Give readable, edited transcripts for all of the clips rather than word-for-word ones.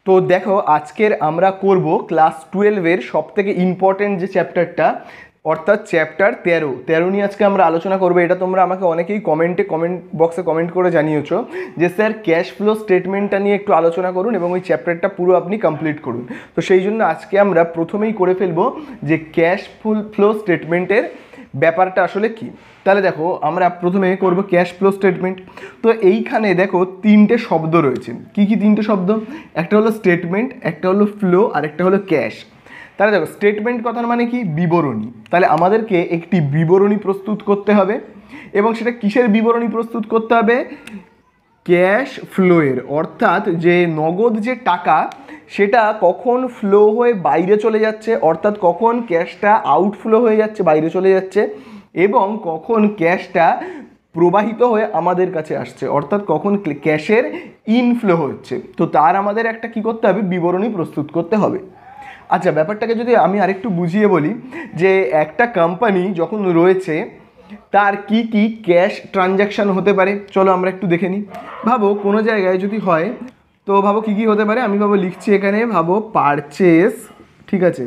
তো দেখো আজকের আমরা করব ক্লাস 12-এর সবথেকে ইম্পর্টেন্ট যে চ্যাপ্টারটা, অর্থাৎ চ্যাপ্টার 13 নিয়ে আজকে আমরা আলোচনা করবো। এটা তোমরা আমাকে অনেকেই কমেন্ট বক্সে কমেন্ট করে জানিয়েছো যে স্যার ক্যাশ ফ্লো স্টেটমেন্টটা নিয়ে একটু আলোচনা করুন এবং ওই চ্যাপ্টারটা পুরো আপনি কমপ্লিট করুন। তো সেই জন্য আজকে আমরা প্রথমেই করে ফেলবো যে ক্যাশ ফ্লো স্টেটমেন্টের ব্যাপারটা আসলে কি। তাহলে দেখো আমরা প্রথমে করব ক্যাশ ফ্লো স্টেটমেন্ট। তো এইখানে দেখো তিনটে শব্দ রয়েছে। কি কি তিনটে শব্দ? একটা হলো স্টেটমেন্ট, একটা হলো ফ্লো, আর একটা হলো ক্যাশ। তাহলে দেখো স্টেটমেন্ট কথার মানে কি? বিবরণী। তাহলে আমাদেরকে একটি বিবরণী প্রস্তুত করতে হবে, এবং সেটা কিসের বিবরণী প্রস্তুত করতে হবে? ক্যাশ ফ্লোয়ের, অর্থাৎ যে নগদ যে টাকা সেটা কখন ফ্লো হয়ে বাইরে চলে যাচ্ছে, অর্থাৎ কখন ক্যাশটা আউটফ্লো হয়ে যাচ্ছে, বাইরে চলে যাচ্ছে, এবং কখন ক্যাশটা প্রবাহিত হয়ে আমাদের কাছে আসছে, অর্থাৎ কখন ক্যাশের ইনফ্লো হচ্ছে। তো তার আমাদের একটা কি করতে হবে? বিবরণী প্রস্তুত করতে হবে। আচ্ছা, ব্যাপারটাকে যদি আমি আরেকটু বুঝিয়ে বলি, যে একটা কোম্পানি যখন রয়েছে তার কি কি ক্যাশ ট্রানজ্যাকশান হতে পারে, চলো আমরা একটু দেখে নিই। ভাবো কোনো জায়গায় যদি হয়, তো ভাবো কি কি হতে পারে। আমি ভাবো লিখছি এখানে, ভাবো পারচেস, ঠিক আছে,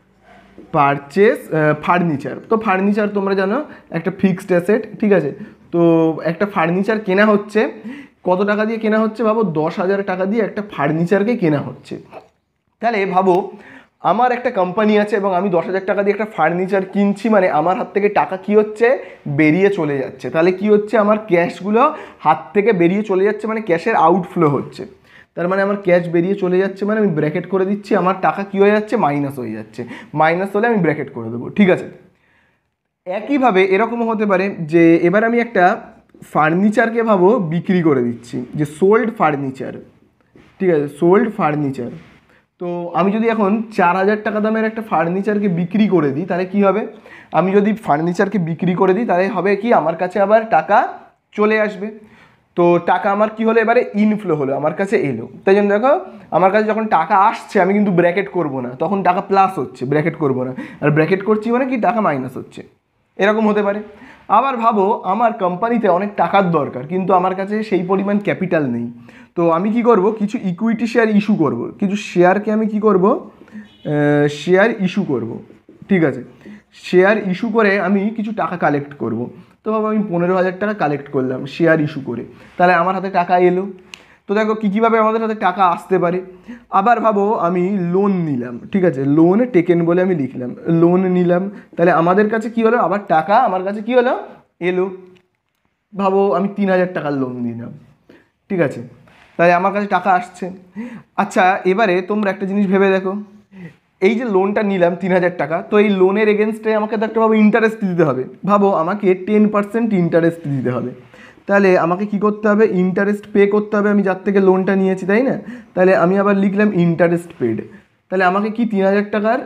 পারচেস ফার্নিচার। তো ফার্নিচার তোমরা জানো একটা ফিক্সড অ্যাসেট, ঠিক আছে। তো একটা ফার্নিচার কেনা হচ্ছে, কত টাকা দিয়ে কেনা হচ্ছে? ভাবো 10,000 টাকা দিয়ে একটা ফার্নিচারকে কেনা হচ্ছে। তাহলে ভাবো আমার একটা কোম্পানি আছে এবং আমি 10,000 টাকা দিয়ে একটা ফার্নিচার কিনছি, মানে আমার হাত থেকে টাকা কি হচ্ছে? বেরিয়ে চলে যাচ্ছে। তাহলে কি হচ্ছে? আমার ক্যাশগুলো হাত থেকে বেরিয়ে চলে যাচ্ছে, মানে ক্যাশের আউটফ্লো হচ্ছে। তার মানে আমার ক্যাশ বেরিয়ে চলে যাচ্ছে, মানে আমি ব্র্যাকেট করে দিচ্ছি, আমার টাকা কি হয়ে যাচ্ছে? মাইনাস হয়ে যাচ্ছে। মাইনাস হলে আমি ব্র্যাকেট করে দেবো, ঠিক আছে। একইভাবে এরকমও হতে পারে যে এবার আমি একটা ফার্নিচারকে ভাবো বিক্রি করে দিচ্ছি, যে সোল্ড ফার্নিচার, ঠিক আছে, সোল্ড ফার্নিচার। তো আমি যদি এখন 4,000 টাকা দামের একটা ফার্নিচারকে বিক্রি করে দিই, তাহলে কি হবে? আমি যদি ফার্নিচারকে বিক্রি করে দিই তাহলে হবে কি? আমার কাছে আবার টাকা চলে আসবে। তো টাকা আমার কি হলো? এবারে ইনফ্লো হলো, আমার কাছে এলো। তাই জন্য দেখো আমার কাছে যখন টাকা আসছে আমি কিন্তু ব্র্যাকেট করব না, তখন টাকা প্লাস হচ্ছে, ব্র্যাকেট করব না। আর ব্র্যাকেট করছি মানে কি? টাকা মাইনাস হচ্ছে। এরকম হতে পারে। আবার ভাবো আমার কোম্পানিতে অনেক টাকার দরকার, কিন্তু আমার কাছে সেই পরিমাণ ক্যাপিটাল নেই। তো আমি কি করব? কিছু ইকুইটি শেয়ার ইস্যু করব, কিছু শেয়ারকে আমি কি করব? শেয়ার ইস্যু করব, ঠিক আছে। শেয়ার ইস্যু করে আমি কিছু টাকা কালেক্ট করব। তো ভাবো আমি 15,000 টাকা কালেক্ট করলাম শেয়ার ইস্যু করে, তাহলে আমার হাতে টাকা এলো। তো দেখো কী কীভাবে আমাদের হাতে টাকা আসতে পারে। আবার ভাবো আমি লোন নিলাম, ঠিক আছে, লোন টেকেন বলে আমি লিখলাম, লোন নিলাম, তাহলে আমাদের কাছে কি হলো? আবার টাকা আমার কাছে কি হলো? এলো। ভাবো আমি 3,000 টাকার লোন নিলাম, ঠিক আছে, তাহলে আমার কাছে টাকা আসছে। আচ্ছা এবারে তোমরা একটা জিনিস ভেবে দেখো, এই যে লোনটা নিলাম 3,000 টাকা, তো এই লোনের এগেনস্টে আমাকে তো একটা ভাবো ইন্টারেস্ট দিতে হবে। ভাবো আমাকে 10% ইন্টারেস্ট দিতে হবে। তাহলে আমাকে কি করতে হবে? ইন্টারেস্ট পে করতে হবে আমি যার থেকে লোনটা নিয়েছি, তাই না? তাহলে আমি আবার লিখলাম ইন্টারেস্ট পেড। তাহলে আমাকে কি 3,000 টাকার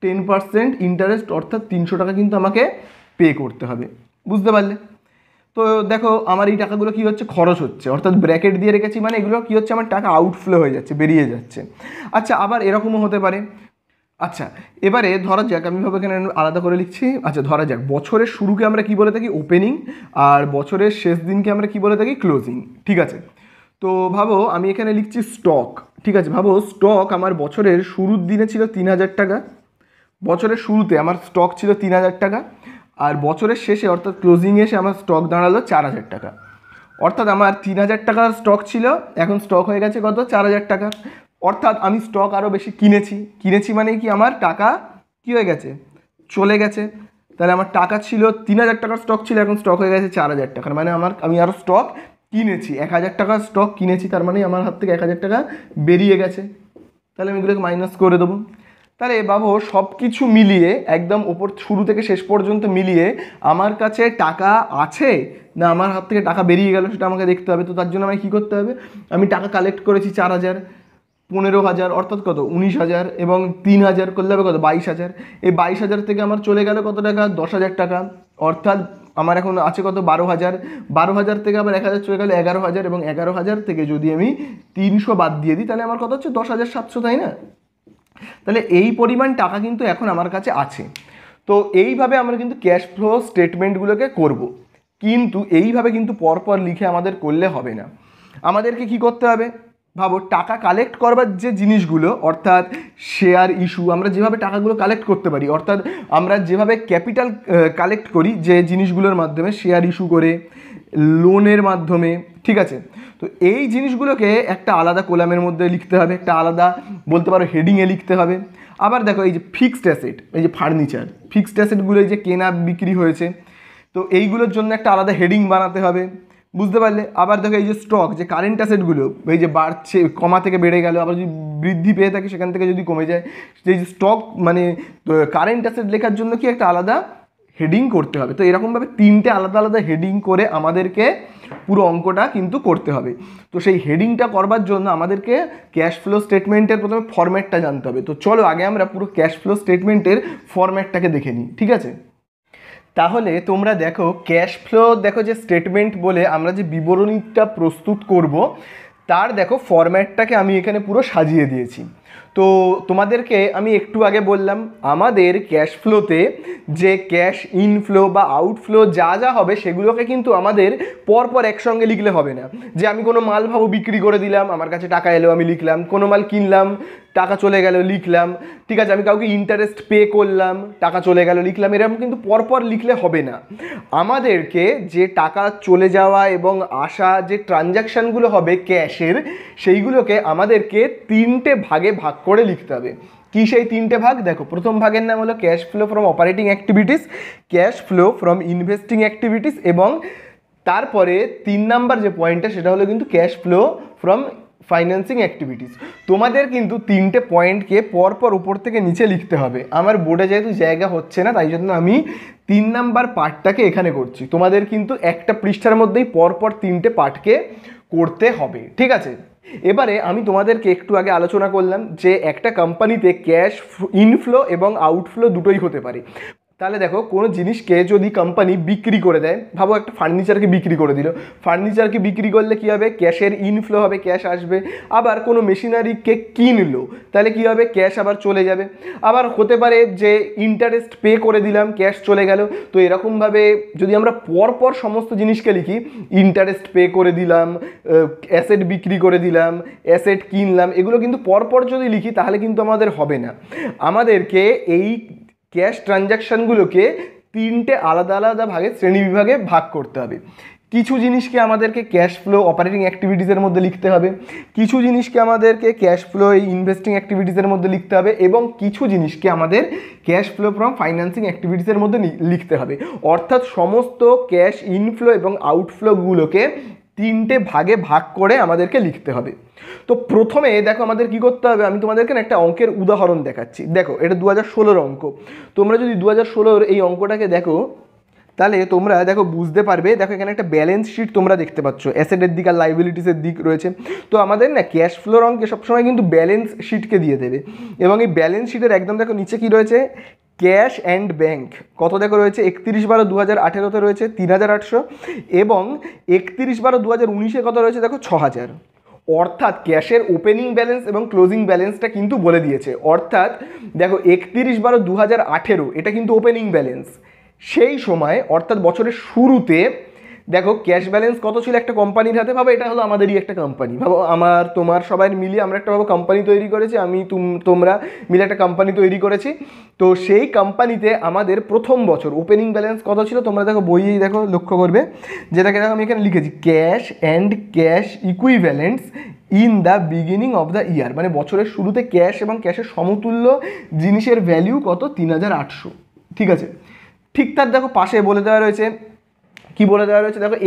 10% ইন্টারেস্ট, অর্থাৎ 300 টাকা কিন্তু আমাকে পে করতে হবে। বুঝতে পারলে? তো দেখো আমার এই টাকাগুলো কি হচ্ছে? খরচ হচ্ছে, অর্থাৎ ব্র্যাকেট দিয়ে রেখেছি, মানে এগুলো কি হচ্ছে? আমার টাকা আউটফ্লো হয়ে যাচ্ছে, বেরিয়ে যাচ্ছে। আচ্ছা আবার এরকমও হতে পারে। আচ্ছা এবারে ধরা যাক, আমি ভাবে এখানে আলাদা করে লিখছি। আচ্ছা ধরা যাক বছরের শুরুকে আমরা কি বলে থাকি? ওপেনিং। আর বছরের শেষ দিনকে আমরা কি বলে থাকি? ক্লোজিং, ঠিক আছে। তো ভাবো আমি এখানে লিখছি স্টক, ঠিক আছে। ভাবো স্টক আমার বছরের শুরুর দিনে ছিল 3,000 টাকা, বছরের শুরুতে আমার স্টক ছিল 3,000 টাকা, আর বছরের শেষে অর্থাৎ ক্লোজিংয়ে এসে আমার স্টক দাঁড়ালো 4,000 টাকা। অর্থাৎ আমার 3,000 টাকার স্টক ছিল, এখন স্টক হয়ে গেছে কত? 4,000 টাকা। অর্থাৎ আমি স্টক আরও বেশি কিনেছি মানে কি? আমার টাকা কি হয়ে গেছে? চলে গেছে। তাহলে আমার টাকা ছিল 3,000 টাকার স্টক ছিল, এখন স্টক হয়ে গেছে 4,000 টাকার, মানে আমি আরও স্টক কিনেছি। 1,000 টাকার স্টক কিনেছি, তার মানে আমার হাত থেকে 1,000 টাকা বেরিয়ে গেছে। তাহলে আমি এগুলোকে মাইনাস করে দেবো। তাহলে ভাবো সব কিছু মিলিয়ে একদম ওপর শুরু থেকে শেষ পর্যন্ত মিলিয়ে আমার কাছে টাকা আছে না আমার হাত থেকে টাকা বেরিয়ে গেল, সেটা আমাকে দেখতে হবে। তো তার জন্য আমাকে কী করতে হবে? আমি টাকা কালেক্ট করেছি 4,000, 15,000 অর্থাৎ কত? 19,000, এবং 3,000 করলে হবে কত? 22,000। এই 22,000 থেকে আমার চলে গেল কত টাকা? 10,000 টাকা। অর্থাৎ আমার এখন আছে কত? 12,000। 12,000 থেকে আবার 1,000 চলে গেল 11,000, এবং 11,000 থেকে যদি আমি 300 বাদ দিয়ে দিই তাহলে আমার কত হচ্ছে? 10,700, তাই না? তাহলে এই পরিমাণ টাকা কিন্তু এখন আমার কাছে আছে। তো এইভাবে আমরা কিন্তু ক্যাশ ফ্লো স্টেটমেন্টগুলোকে করব, কিন্তু এইভাবে কিন্তু পরপর লিখে আমাদের করলে হবে না। আমাদেরকে কি করতে হবে? ভাবো টাকা কালেক্ট করবার যে জিনিসগুলো, অর্থাৎ শেয়ার ইস্যু, আমরা যেভাবে টাকাগুলো কালেক্ট করতে পারি, অর্থাৎ আমরা যেভাবে ক্যাপিটাল কালেক্ট করি যে জিনিসগুলোর মাধ্যমে, শেয়ার ইস্যু করে, লোনের মাধ্যমে, ঠিক আছে। তো এই জিনিসগুলোকে একটা আলাদা কলামের মধ্যে লিখতে হবে, একটা আলাদা বলতে পারো হেডিংয়ে লিখতে হবে। আবার দেখো এই যে ফিক্সড অ্যাসেট, এই যে ফার্নিচার, ফিক্সড অ্যাসেটগুলো এই যে কেনা বিক্রি হয়েছে, তো এইগুলোর জন্য একটা আলাদা হেডিং বানাতে হবে, বুঝতে পারলে। আবার দেখো এই যে স্টক, যে কারেন্ট অ্যাসেটগুলো এই যে বাড়ছে, কমা থেকে বেড়ে গেল, আবার যদি বৃদ্ধি পেয়ে থাকে সেখান থেকে যদি কমে যায়, সেই যে স্টক মানে কারেন্ট অ্যাসেট লেখার জন্য কি একটা আলাদা হেডিং করতে হবে। তো এরকমভাবে 3টে আলাদা আলাদা হেডিং করে আমাদেরকে পুরো অঙ্কটা কিন্তু করতে হবে। তো সেই হেডিংটা করবার জন্য আমাদেরকে ক্যাশ ফ্লো স্টেটমেন্টের প্রথমে ফরম্যাটটা জানতে হবে। তো চলো আগে আমরা পুরো ক্যাশ ফ্লো স্টেটমেন্টের ফরম্যাটটাকে দেখে নিই, ঠিক আছে। তাহলে তোমরা দেখো ক্যাশ ফ্লো, দেখো যে স্টেটমেন্ট বলে আমরা যে বিবরণীটা প্রস্তুত করব, তার দেখো ফরম্যাটটাকে আমি এখানে পুরো সাজিয়ে দিয়েছি। তো তোমাদেরকে আমি একটু আগে বললাম আমাদের ক্যাশ ফ্লোতে যে ক্যাশ ইনফ্লো বা আউটফ্লো যা যা হবে সেগুলোকে কিন্তু আমাদের পরপর একসঙ্গে লিখলে হবে না। যে আমি কোনো মাল ভাবো বিক্রি করে দিলাম, আমার কাছে টাকা এলো, আমি লিখলাম। কোনো মাল কিনলাম, টাকা চলে গেল, লিখলাম। ঠিক আছে, আমি কাউকে ইন্টারেস্ট পে করলাম, টাকা চলে গেল, লিখলাম। এরকম কিন্তু পরপর লিখলে হবে না। আমাদেরকে যে টাকা চলে যাওয়া এবং আসা যে ট্রানজ্যাকশানগুলো হবে ক্যাশের, সেইগুলোকে আমাদেরকে 3টে ভাগে ভাগ করে লিখতে হবে। কি সেই 3টে ভাগ? দেখো প্রথম ভাগের নাম হলো cash flow from operating activities, cash flow from investing activities, এবং তারপরে 3 নাম্বার যে পয়েন্টটা সেটা হলো কিন্তু cash flow from financing activities. তোমাদের কিন্তু 3টে পয়েন্টকে পরপর উপর থেকে নিচে লিখতে হবে। আমার বোর্ডে যেহেতু জায়গা হচ্ছে না, তাই জন্য আমি 3 নাম্বার পার্টটাকে এখানে করছি। তোমাদের কিন্তু একটা পৃষ্ঠার মধ্যেই পরপর 3টে পার্টকে করতে হবে, ঠিক আছে। এবারে আমি তোমাদেরকে একটু আগে আলোচনা করলাম যে একটা কোম্পানিতে ক্যাশ ইনফ্লো এবং আউটফ্লো দুটোই হতে পারে। তাহলে দেখো কোনো জিনিসকে যদি কোম্পানি বিক্রি করে দেয়, ভাবো একটা ফার্নিচারকে বিক্রি করে দিল, ফার্নিচারকে বিক্রি করলে কী হবে? ক্যাশের ইনফ্লো হবে, ক্যাশ আসবে। আবার কোনো মেশিনারিকে কিনলো, তাহলে কী হবে? ক্যাশ আবার চলে যাবে। আবার হতে পারে যে ইন্টারেস্ট পে করে দিলাম, ক্যাশ চলে গেল। তো এরকমভাবে যদি আমরা পরপর সমস্ত জিনিসকে লিখি, ইন্টারেস্ট পে করে দিলাম, অ্যাসেট বিক্রি করে দিলাম, অ্যাসেট কিনলাম, এগুলো কিন্তু পরপর যদি লিখি তাহলে কিন্তু আমাদের হবে না। আমাদেরকে এই ক্যাশ ট্রানজ্যাকশানগুলোকে 3টে আলাদা আলাদা ভাগে, শ্রেণী বিভাগে ভাগ করতে হবে। কিছু জিনিসকে আমাদেরকে ক্যাশ ফ্লো অপারেটিং অ্যাক্টিভিটিসের মধ্যে লিখতে হবে, কিছু জিনিসকে আমাদেরকে ক্যাশ ফ্লো এই ইনভেস্টিং অ্যাক্টিভিটিসের মধ্যে লিখতে হবে, এবং কিছু জিনিসকে আমাদের ক্যাশ ফ্লো ফ্রম ফাইন্যান্সিং অ্যাক্টিভিটিসের মধ্যে লিখতে হবে। অর্থাৎ সমস্ত ক্যাশ ইনফ্লো এবং আউটফ্লোগুলোকে 3টে ভাগে ভাগ করে আমাদেরকে লিখতে হবে। তো প্রথমে দেখো আমাদের কি করতে হবে, আমি তোমাদেরকে একটা অঙ্কের উদাহরণ দেখাচ্ছি। দেখো এটা 2016 অঙ্ক। তোমরা যদি 2016 এই অঙ্কটাকে দেখো তাহলে তোমরা দেখো বুঝতে পারবে। দেখো এখানে একটা ব্যালেন্স শিট তোমরা দেখতে পাচ্ছ, অ্যাসেটের দিক আর লাইবিলিটিসের দিক রয়েছে। তো আমাদের না ক্যাশ ফ্লোর অঙ্কে সবসময় কিন্তু ব্যালেন্স শিটকে দিয়ে দেবে, এবং এই ব্যালেন্স শিটের একদম দেখো নিচে কি রয়েছে, ক্যাশ অ্যান্ড ব্যাঙ্ক কত দেখো রয়েছে, 31/12/2018 রয়েছে 3800, এবং 31/12/2019 কত রয়েছে দেখো 6000। অর্থাৎ ক্যাশের ওপেনিং ব্যালেন্স এবং ক্লোজিং ব্যালেন্সটা কিন্তু বলে দিয়েছে। অর্থাৎ দেখো 31/12/2018 এটা কিন্তু ওপেনিং ব্যালেন্স। সেই সময় অর্থাৎ বছরের শুরুতে দেখো ক্যাশ ব্যালেন্স কত ছিল একটা কোম্পানির হাতে। ভাবো এটা হলো আমাদেরই একটা কোম্পানি, ভাবো আমার তোমার সবাই মিলিয়ে আমরা একটা ভাবো কোম্পানি তৈরি করেছি, আমি তোমরা মিলে একটা কোম্পানি তৈরি করেছি। তো সেই কোম্পানিতে আমাদের প্রথম বছর ওপেনিং ব্যালেন্স কত ছিল, তোমরা দেখো বইয়েই দেখো লক্ষ্য করবে, যেটাকে দেখো আমি এখানে লিখেছি cash and cash equivalents in the beginning of the year. মানে বছরের শুরুতে ক্যাশ এবং ক্যাশের সমতুল্য জিনিসের ভ্যালু কত, 3800, ঠিক আছে। ঠিক তার দেখো পাশে বলে দেওয়া রয়েছে, কি বলে দেওয়া রয়েছে দেখো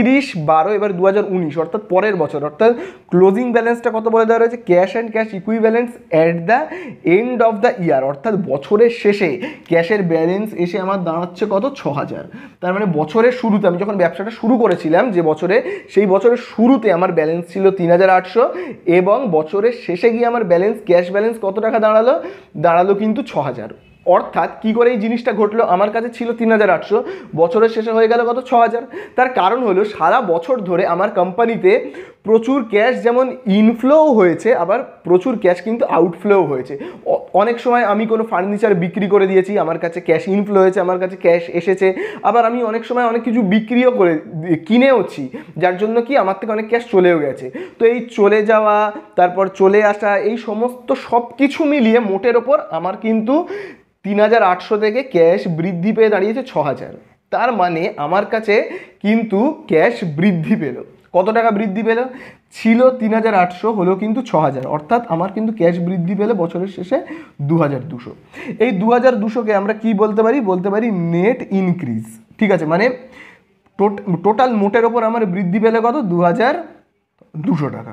31/12/2019 অর্থাৎ পরের বছর, অর্থাৎ ক্লোজিং ব্যালেন্সটা কত বলে দেওয়া রয়েছে, cash and cash equivalents at the end of the year. অর্থাৎ বছরের শেষে ক্যাশের ব্যালেন্স এসে আমার দাঁড়াচ্ছে কত, 6000। তার মানে বছরের শুরুতে আমি যখন ব্যবসাটা শুরু করেছিলাম যে বছরে, সেই বছরের শুরুতে আমার ব্যালেন্স ছিল 3800, এবং বছরের শেষে গিয়ে আমার ব্যালেন্স ক্যাশ ব্যালেন্স কত টাকা দাঁড়ালো কিন্তু 6000। অর্থাৎ কি করে এই জিনিসটা ঘটলো, আমার কাছে ছিল 3800, বছরের শেষে হয়ে গেল কত, 6000। তার কারণ হলো সারা বছর ধরে আমার কোম্পানিতে প্রচুর ক্যাশ যেমন ইনফ্লোও হয়েছে, আবার প্রচুর ক্যাশ কিন্তু আউটফ্লোও হয়েছে। অনেক সময় আমি কোনো ফার্নিচার বিক্রি করে দিয়েছি, আমার কাছে ক্যাশ ইনফ্লো হয়েছে, আমার কাছে ক্যাশ এসেছে। আবার আমি অনেক সময় অনেক কিছু বিক্রিও করে কিনেওছি, যার জন্য কি আমার থেকে অনেক ক্যাশ চলেও গেছে। তো এই চলে যাওয়া, তারপর চলে আসা, এই সমস্ত সব কিছু মিলিয়ে মোটের ওপর আমার কিন্তু 3,800 থেকে ক্যাশ বৃদ্ধি পেয়ে দাঁড়িয়েছে 6,000। তার মানে আমার কাছে কিন্তু ক্যাশ বৃদ্ধি পেল। কত টাকা বৃদ্ধি পেল? ছিল 3,800, হলো কিন্তু 6,000, অর্থাৎ আমার কিন্তু ক্যাশ বৃদ্ধি পেলে বছরের শেষে 2,200। এই 2,200কে আমরা কি বলতে পারি? বলতে পারি নেট ইনক্রিজ। ঠিক আছে, মানে টোটাল মোটের ওপর আমার বৃদ্ধি পেলে কত? 2,200 টাকা।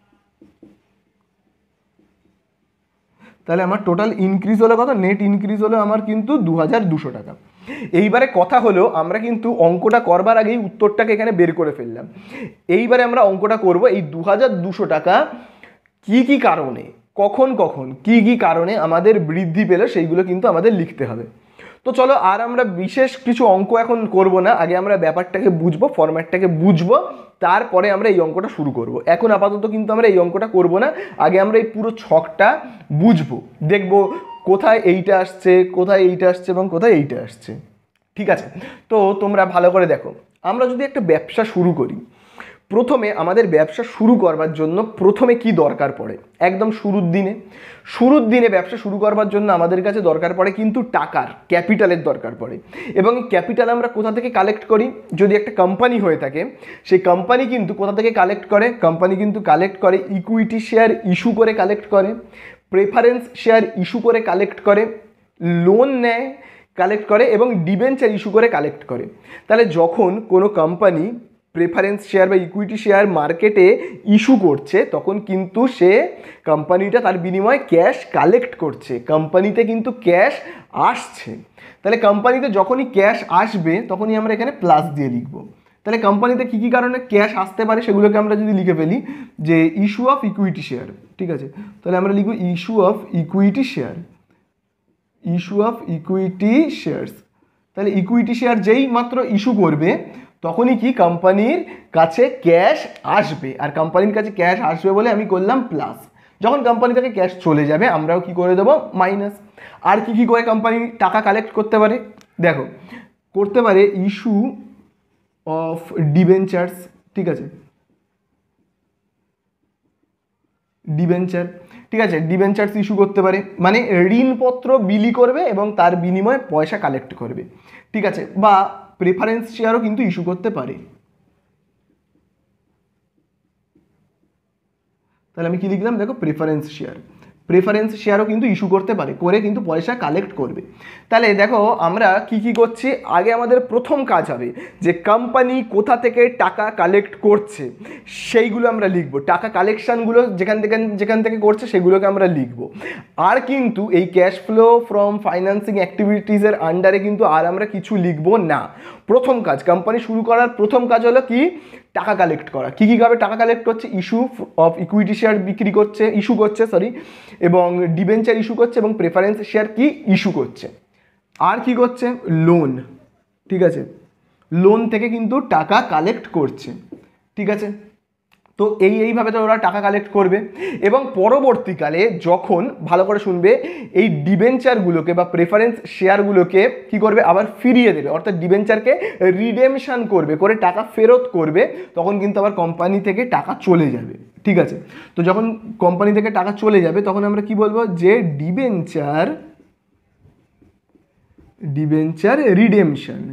তাহলে আমার টোটাল ইনক্রিজ হলো কত? নেট ইনক্রিজ হলো আমার কিন্তু 2,200 টাকা। এইবারে কথা হলো, আমরা কিন্তু অঙ্কটা করবার আগেই উত্তরটাকে এখানে বের করে ফেললাম। এইবারে আমরা অঙ্কটা করব এই 2,200 টাকা কি কি কারণে, কখন কখন কি কি কারণে আমাদের বৃদ্ধি পেল, সেইগুলো কিন্তু আমাদের লিখতে হবে। তো চলো, আর আমরা বিশেষ কিছু অঙ্ক এখন করব না, আগে আমরা ব্যাপারটাকে বুঝবো, ফরম্যাটটাকে বুঝবো, তারপরে আমরা এই অঙ্কটা শুরু করব। এখন আপাতত কিন্তু আমরা এই অঙ্কটা করব না, আগে আমরা এই পুরো ছকটা বুঝবো, দেখবো কোথায় এইটা আসছে, কোথায় এইটা আসছে এবং কোথায় এইটা আসছে। ঠিক আছে, তো তোমরা ভালো করে দেখো। আমরা যদি একটা ব্যবসা শুরু করি, প্রথমে আমাদের ব্যবসা শুরু করবার জন্য প্রথমে কি দরকার পড়ে? একদম শুরুর দিনে ব্যবসা শুরু করবার জন্য আমাদের কাছে দরকার পড়ে কিন্তু টাকার, ক্যাপিটালের দরকার পড়ে। এবং এই ক্যাপিটাল আমরা কোথা থেকে কালেক্ট করি? যদি একটা কোম্পানি হয়ে থাকে, সেই কোম্পানি কিন্তু কোথা থেকে কালেক্ট করে? কোম্পানি কিন্তু কালেক্ট করে ইকুইটি শেয়ার ইস্যু করে কালেক্ট করে, প্রেফারেন্স শেয়ার ইস্যু করে কালেক্ট করে, লোন নেয় কালেক্ট করে এবং ডিবেঞ্চার ইস্যু করে কালেক্ট করে। তাহলে যখন কোনো কোম্পানি প্রেফারেন্স শেয়ার বা ইকুইটি শেয়ার মার্কেটে ইস্যু করছে, তখন কিন্তু সে কোম্পানিটা তার বিনিময়ে ক্যাশ কালেক্ট করছে, কোম্পানিতে কিন্তু ক্যাশ আসছে। তাহলে কোম্পানিতে যখনই ক্যাশ আসবে তখনই আমরা এখানে প্লাস দিয়ে লিখব। তাহলে কোম্পানিতে কী কী কারণে ক্যাশ আসতে পারে সেগুলোকে আমরা যদি লিখে ফেলি, যে ইস্যু অফ ইকুইটি শেয়ার। ঠিক আছে, তাহলে আমরা লিখব issue of equity share, issue of equity shares. তাহলে ইকুইটি শেয়ার যেই মাত্র ইস্যু করবে তখনই কি কোম্পানির কাছে ক্যাশ আসবে, আর কোম্পানির কাছে ক্যাশ আসবে বলে আমি করলাম প্লাস। যখন কোম্পানি থেকে ক্যাশ চলে যাবে আমরাও কি করে দেবো? মাইনাস। আর কি কি করে কোম্পানি টাকা কালেক্ট করতে পারে? দেখো, করতে পারে ইস্যু অফ ডিবেঞ্চার্স। ঠিক আছে, ডিবেঞ্চার। ঠিক আছে, ডিবেঞ্চার্স ইস্যু করতে পারে, মানে ঋণপত্র বিলি করবে এবং তার বিনিময়ে পয়সা কালেক্ট করবে। ঠিক আছে, বা প্রেফারেন্স শেয়ারও কিন্তু ইস্যু করতে পারে। তাহলে আমি কি লিখলাম? দেখো, প্রেফারেন্স শেয়ারও কিন্তু ইস্যু করতে পারে, করে কিন্তু পয়সা কালেক্ট করবে। তাহলে দেখো আমরা কি কি করছি। আগে আমাদের প্রথম কাজ হবে যে কোম্পানি কোথা থেকে টাকা কালেক্ট করছে সেইগুলো আমরা লিখব, টাকা কালেকশানগুলো যেখান থেকে করছে সেগুলোকে আমরা লিখব। আর কিন্তু এই ক্যাশ ফ্লো ফ্রম ফাইন্যান্সিং অ্যাক্টিভিটিসের আন্ডারে কিন্তু আর আমরা কিছু লিখব না। প্রথম কাজ, কোম্পানি শুরু করার প্রথম কাজ হলো কি? টাকা কালেক্ট করা। কী কীভাবে টাকা কালেক্ট করছে? Issue of equity share issue করছে এবং ডিবেঞ্চার ইস্যু করছে এবং প্রেফারেন্স শেয়ার কি ইস্যু করছে। আর কি করছে? লোন। ঠিক আছে, লোন থেকে কিন্তু টাকা কালেক্ট করছে। ঠিক আছে, তো এইভাবে তো ওরা টাকা কালেক্ট করবে এবং পরবর্তীকালে যখন, ভালো করে শুনবে, এই ডিবেঞ্চারগুলোকে বা প্রেফারেন্স শেয়ারগুলোকে কি করবে? আবার ফিরিয়ে দেবে, অর্থাৎ ডিবেঞ্চারকে রিডেমশন করবে, করে টাকা ফেরত করবে, তখন কিন্তু আবার কোম্পানি থেকে টাকা চলে যাবে। ঠিক আছে, তো যখন কোম্পানি থেকে টাকা চলে যাবে তখন আমরা কি বলবো? যে ডিবেঞ্চার রিডেমশন।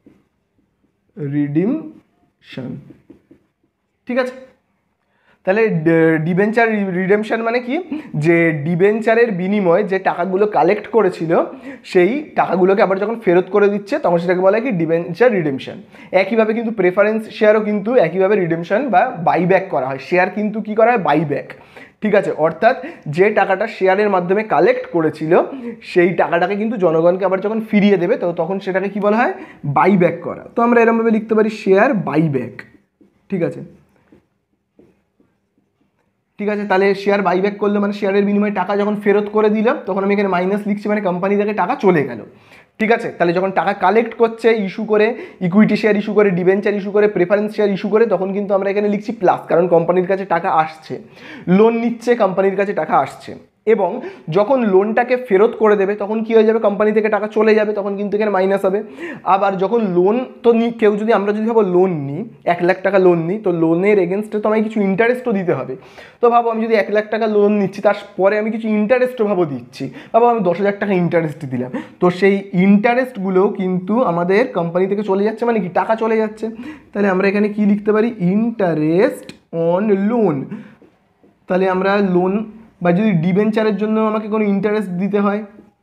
ঠিক আছে, তাহলে ডিবেঞ্চার রিডেমশন মানে কি? যে ডিবেঞ্চারের বিনিময়ে যে টাকাগুলো কালেক্ট করেছিল সেই টাকাগুলোকে আবার যখন ফেরত করে দিচ্ছে তখন সেটাকে বলা হয় কি? Debenture redemption. একইভাবে কিন্তু প্রেফারেন্স শেয়ারও কিন্তু একইভাবে রিডেমশন বা বাইব্যাক করা হয়। শেয়ার কিন্তু কি করা হয়? বাইব্যাক। ঠিক আছে, অর্থাৎ যে টাকাটা শেয়ারের মাধ্যমে কালেক্ট করেছিল সেই টাকাটাকে কিন্তু জনগণকে আবার যখন ফিরিয়ে দেবে তো তখন সেটাকে কি বলা হয়? বাইব্যাক করা। তো আমরা এরকমভাবে লিখতে পারি শেয়ার বাইব্যাক। ঠিক আছে, ঠিক আছে, তাহলে শেয়ার বাইব্যাক করলে মানে শেয়ারের বিনিময়ে টাকা যখন ফেরত করে দিলাম তখন আমি এখানে মাইনাস লিখছি, মানে কোম্পানি থেকে টাকা চলে গেল। ঠিক আছে, তাহলে যখন টাকা কালেক্ট করছে ইস্যু করে, ইকুইটি শেয়ার ইস্যু করে, ডিবেঞ্চার ইস্যু করে, প্রেফারেন্স শেয়ার ইস্যু করে, তখন কিন্তু আমরা এখানে লিখছি প্লাস, কারণ কোম্পানির কাছে টাকা আসছে। লোন নিচ্ছে, কোম্পানির কাছে টাকা আসছে। এবং যখন লোনটাকে ফেরত করে দেবে তখন কি হয়ে যাবে, কোম্পানি থেকে টাকা চলে যাবে, তখন কিন্তু এখানে মাইনাস হবে। আবার যখন লোন তো কেউ যদি, আমরা যদি ভাবো লোন নিই, 1,00,000 টাকা লোন নিই, তো লোনের এগেনস্টে তো আমাকে কিছু ইন্টারেস্টও দিতে হবে। তো ভাবো আমি যদি 1,00,000 টাকা লোন নিচ্ছি, তারপরে আমি কিছু ইন্টারেস্টও ভাবো দিচ্ছি, ভাবো আমি 10,000 টাকা ইন্টারেস্ট দিলাম, তো সেই ইন্টারেস্টগুলোও কিন্তু আমাদের কোম্পানি থেকে চলে যাচ্ছে, মানে কি টাকা চলে যাচ্ছে। তাহলে আমরা এখানে কি লিখতে পারি, ইন্টারেস্ট অন লোন। তাহলে আমরা লোন বা যদি ডিবেঞ্চারের জন্য আমাকে কোনো ইন্টারেস্ট দিতে হয়,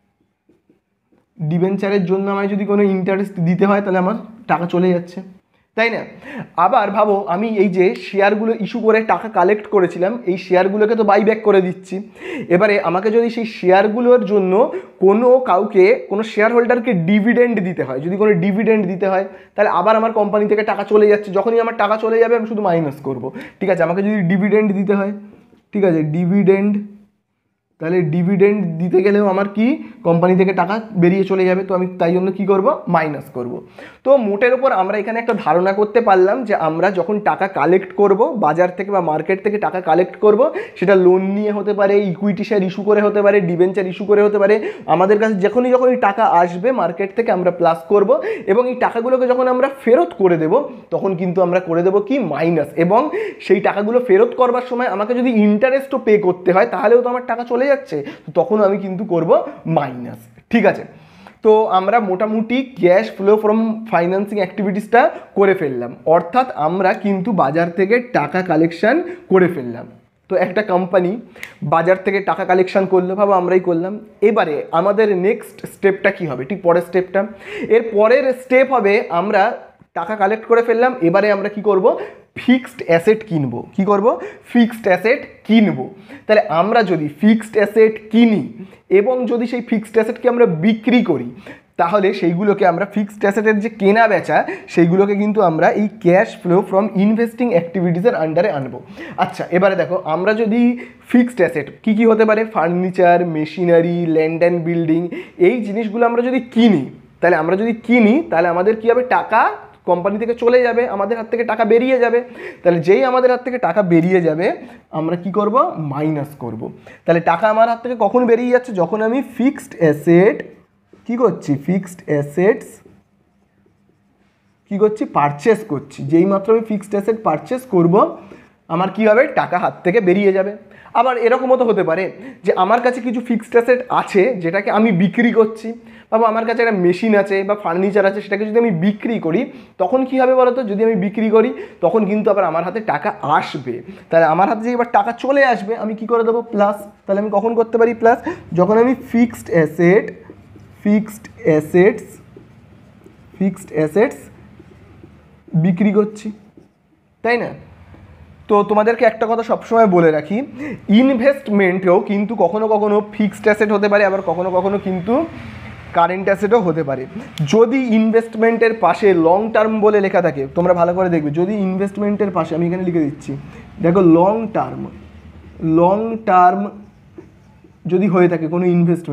ডিবেঞ্চারের জন্য আমায় যদি কোনো ইন্টারেস্ট দিতে হয়, তাহলে আমার টাকা চলে যাচ্ছে, তাই না? আবার ভাবো আমি এই যে শেয়ারগুলো ইস্যু করে টাকা কালেক্ট করেছিলাম, এই শেয়ারগুলোকে তো বাইব্যাক করে দিচ্ছি। এবারে আমাকে যদি সেই শেয়ারগুলোর জন্য কাউকে কোনো শেয়ার হোল্ডারকে ডিভিডেন্ড দিতে হয়, যদি কোনো ডিভিডেন্ড দিতে হয়, তাহলে আবার আমার কোম্পানি থেকে টাকা চলে যাচ্ছে। যখনই আমার টাকা চলে যাবে আমি শুধু মাইনাস করব, ঠিক আছে? আমাকে যদি ডিভিডেন্ড দিতে হয়, ঠিক আছে, ডিভিডেন্ড, তাহলে ডিভিডেন্ড দিতে গেলেও আমার কি কোম্পানি থেকে টাকা বেরিয়ে চলে যাবে, তো আমি তাই জন্য কী করব, মাইনাস করব। তো মোটের ওপর আমরা এখানে একটা ধারণা করতে পারলাম যে আমরা যখন টাকা কালেক্ট করব বাজার থেকে বা মার্কেট থেকে টাকা কালেক্ট করব, সেটা লোন নিয়ে হতে পারে, ইকুইটি শেয়ার ইস্যু করে হতে পারে, ডিবেঞ্চার ইস্যু করে হতে পারে, আমাদের কাছে যখনই টাকা আসবে মার্কেট থেকে আমরা প্লাস করব, এবং এই টাকাগুলোকে যখন আমরা ফেরত করে দেব তখন কিন্তু আমরা করে দেবো কি, মাইনাস। এবং সেই টাকাগুলো ফেরত করবার সময় আমাকে যদি ইন্টারেস্টও পে করতে হয় তাহলেও তো আমার টাকা চলে যাচ্ছে, তো তখন আমি কিন্তু করব মাইনাস, ঠিক আছে? তো আমরা মোটামুটি ক্যাশ ফ্লো ফ্রম ফাইন্যান্সিং অ্যাক্টিভিটিসটা করে ফেললাম, অর্থাৎ আমরা কিন্তু বাজার থেকে টাকা কালেকশন করে ফেললাম। তো একটা কোম্পানি বাজার থেকে টাকা কালেকশন করলো, ভাবো আমরাই করলাম। এবারে আমাদের নেক্সট স্টেপটা কি হবে, ঠিক পরের স্টেপটা, এর পরের স্টেপ হবে আমরা টাকা কালেক্ট করে ফেললাম, এবারে আমরা কি করব, ফিক্সড অ্যাসেট কিনবো। কি করব, ফিক্সড অ্যাসেট কিনবো। তাহলে আমরা যদি ফিক্সড অ্যাসেট কিনি এবং যদি সেই ফিক্সড অ্যাসেটকে আমরা বিক্রি করি, তাহলে সেইগুলোকে আমরা ফিক্সড অ্যাসেটের যে কেনা বেচা, সেইগুলোকে কিন্তু আমরা এই ক্যাশ ফ্লো ফ্রম ইনভেস্টিং অ্যাক্টিভিটিসের আন্ডারে আনবো। আচ্ছা, এবারে দেখো আমরা যদি ফিক্সড অ্যাসেট কী কী হতে পারে, furniture, machinery, land and building, এই জিনিসগুলো আমরা যদি কিনি, তাহলে আমাদের কী হবে, টাকা কোম্পানি থেকে চলে যাবে, আমাদের হাত থেকে টাকা বেরিয়ে যাবে। তাহলে যেই আমাদের হাত থেকে টাকা বেরিয়ে যাবে আমরা কি করব, মাইনাস করব। তাহলে টাকা আমার হাত থেকে কখন বেরিয়ে যাচ্ছে, যখন আমি ফিক্সড অ্যাসেট কি করছি, ফিক্সড অ্যাসেটস কি করছি, পারচেস করছি। যেই মাত্র আমি ফিক্সড অ্যাসেট পারচেস করব আমার কি হবে, টাকা হাত থেকে বেরিয়ে যাবে। আবার এরকমও তো হতে পারে যে আমার কাছে কিছু ফিক্সড অ্যাসেট আছে যেটাকে আমি বিক্রি করছি, বাবা আমার কাছে একটা মেশিন আছে বা ফার্নিচার আছে, সেটাকে যদি আমি বিক্রি করি তখন কি হবে বলো তো, যদি আমি বিক্রি করি তখন কিন্তু আবার আমার হাতে টাকা আসবে। তাহলে আমার হাতে যে এবার টাকা চলে আসবে আমি কি করে দেবো, প্লাস। তাহলে আমি কখন করতে পারি প্লাস, যখন আমি ফিক্সড অ্যাসেটস বিক্রি করছি, তাই না? তো তোমাদেরকে একটা কথা সবসময় বলে রাখি, ইনভেস্টমেন্টেও কিন্তু কখনো কখনো ফিক্সড অ্যাসেট হতে পারে, আবার কখনো কখনো কিন্তু কারেন্ট অ্যাসেটও হতে পারে। যদি ইনভেস্টমেন্টের পাশে লং টার্ম বলে লেখা থাকে, তোমরা ভালো করে দেখবে, যদি ইনভেস্টমেন্টের পাশে, আমি এখানে লিখে দিচ্ছি দেখো, লং টার্ম যদি হয়ে থাকে কোনো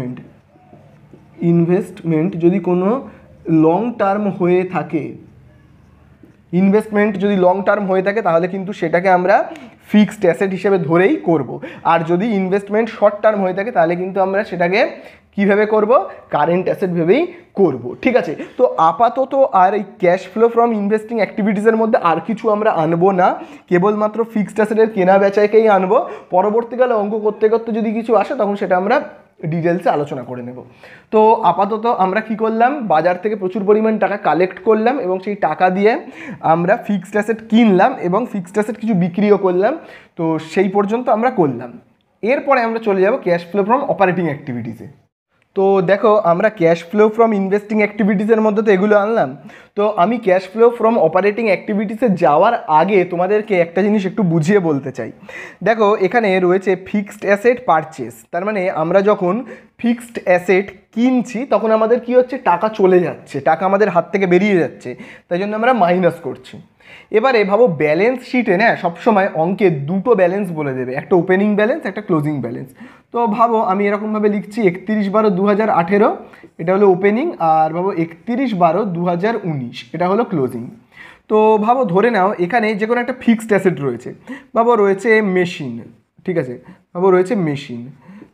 ইনভেস্টমেন্ট যদি কোনো লং টার্ম হয়ে থাকে, ইনভেস্টমেন্ট যদি লং টার্ম হয়ে থাকে তাহলে কিন্তু সেটাকে আমরা ফিক্সড অ্যাসেট হিসেবে ধরেই করব। আর যদি ইনভেস্টমেন্ট শর্ট টার্ম হয়ে থাকে তাহলে কিন্তু আমরা সেটাকে কীভাবে করব, কারেন্ট অ্যাসেট ভেবেই করব, ঠিক আছে? তো আপাতত আর এই ক্যাশ ফ্লো ফ্রম ইনভেস্টিং অ্যাক্টিভিটিসের মধ্যে আর কিছু আমরা আনবো না, কেবলমাত্র ফিক্সড অ্যাসেটের কেনা বেচাকেই আনবো। পরবর্তীকালে অঙ্ক করতে করতে যদি কিছু আসে তখন সেটা আমরা ডিটেলসে আলোচনা করে নেব। তো আপাতত আমরা কি করলাম, বাজার থেকে প্রচুর পরিমাণ টাকা কালেক্ট করলাম এবং সেই টাকা দিয়ে আমরা ফিক্সড অ্যাসেট কিনলাম এবং ফিক্সড অ্যাসেট কিছু বিক্রিও করলাম। তো সেই পর্যন্ত আমরা করলাম। এরপরে আমরা চলে যাব ক্যাশ ফ্লো ফ্রম অপারেটিং অ্যাক্টিভিটিসে। তো দেখো আমরা ক্যাশ ফ্লো ফ্রম ইনভেস্টিং অ্যাক্টিভিটিসের মধ্যে তো এগুলো আনলাম। তো আমি ক্যাশ ফ্লো ফ্রম অপারেটিং অ্যাক্টিভিটিসে যাওয়ার আগে তোমাদেরকে একটা জিনিস একটু বুঝিয়ে বলতে চাই। দেখো এখানে রয়েছে ফিক্সড অ্যাসেট পারচেস, তার মানে আমরা যখন ফিক্সড অ্যাসেট কিনছি তখন আমাদের কি হচ্ছে, টাকা চলে যাচ্ছে, টাকা আমাদের হাত থেকে বেরিয়ে যাচ্ছে, তাই জন্য আমরা মাইনাস করছি। এবারে ভাবো ব্যালেন্স শিটে না সবসময় অঙ্কে দুটো ব্যালেন্স বলে দেবে, একটা ওপেনিং ব্যালেন্স, একটা ক্লোজিং ব্যালেন্স। তো ভাবো আমি এরকমভাবে লিখছি 31/12/2018 এটা হলো ওপেনিং, আর ভাবো 31/12/2019 এটা হলো ক্লোজিং। তো ভাবো ধরে নাও এখানে যে কোনো একটা ফিক্সড অ্যাসেট রয়েছে, ভাবো রয়েছে মেশিন, ঠিক আছে, ভাবো রয়েছে মেশিন।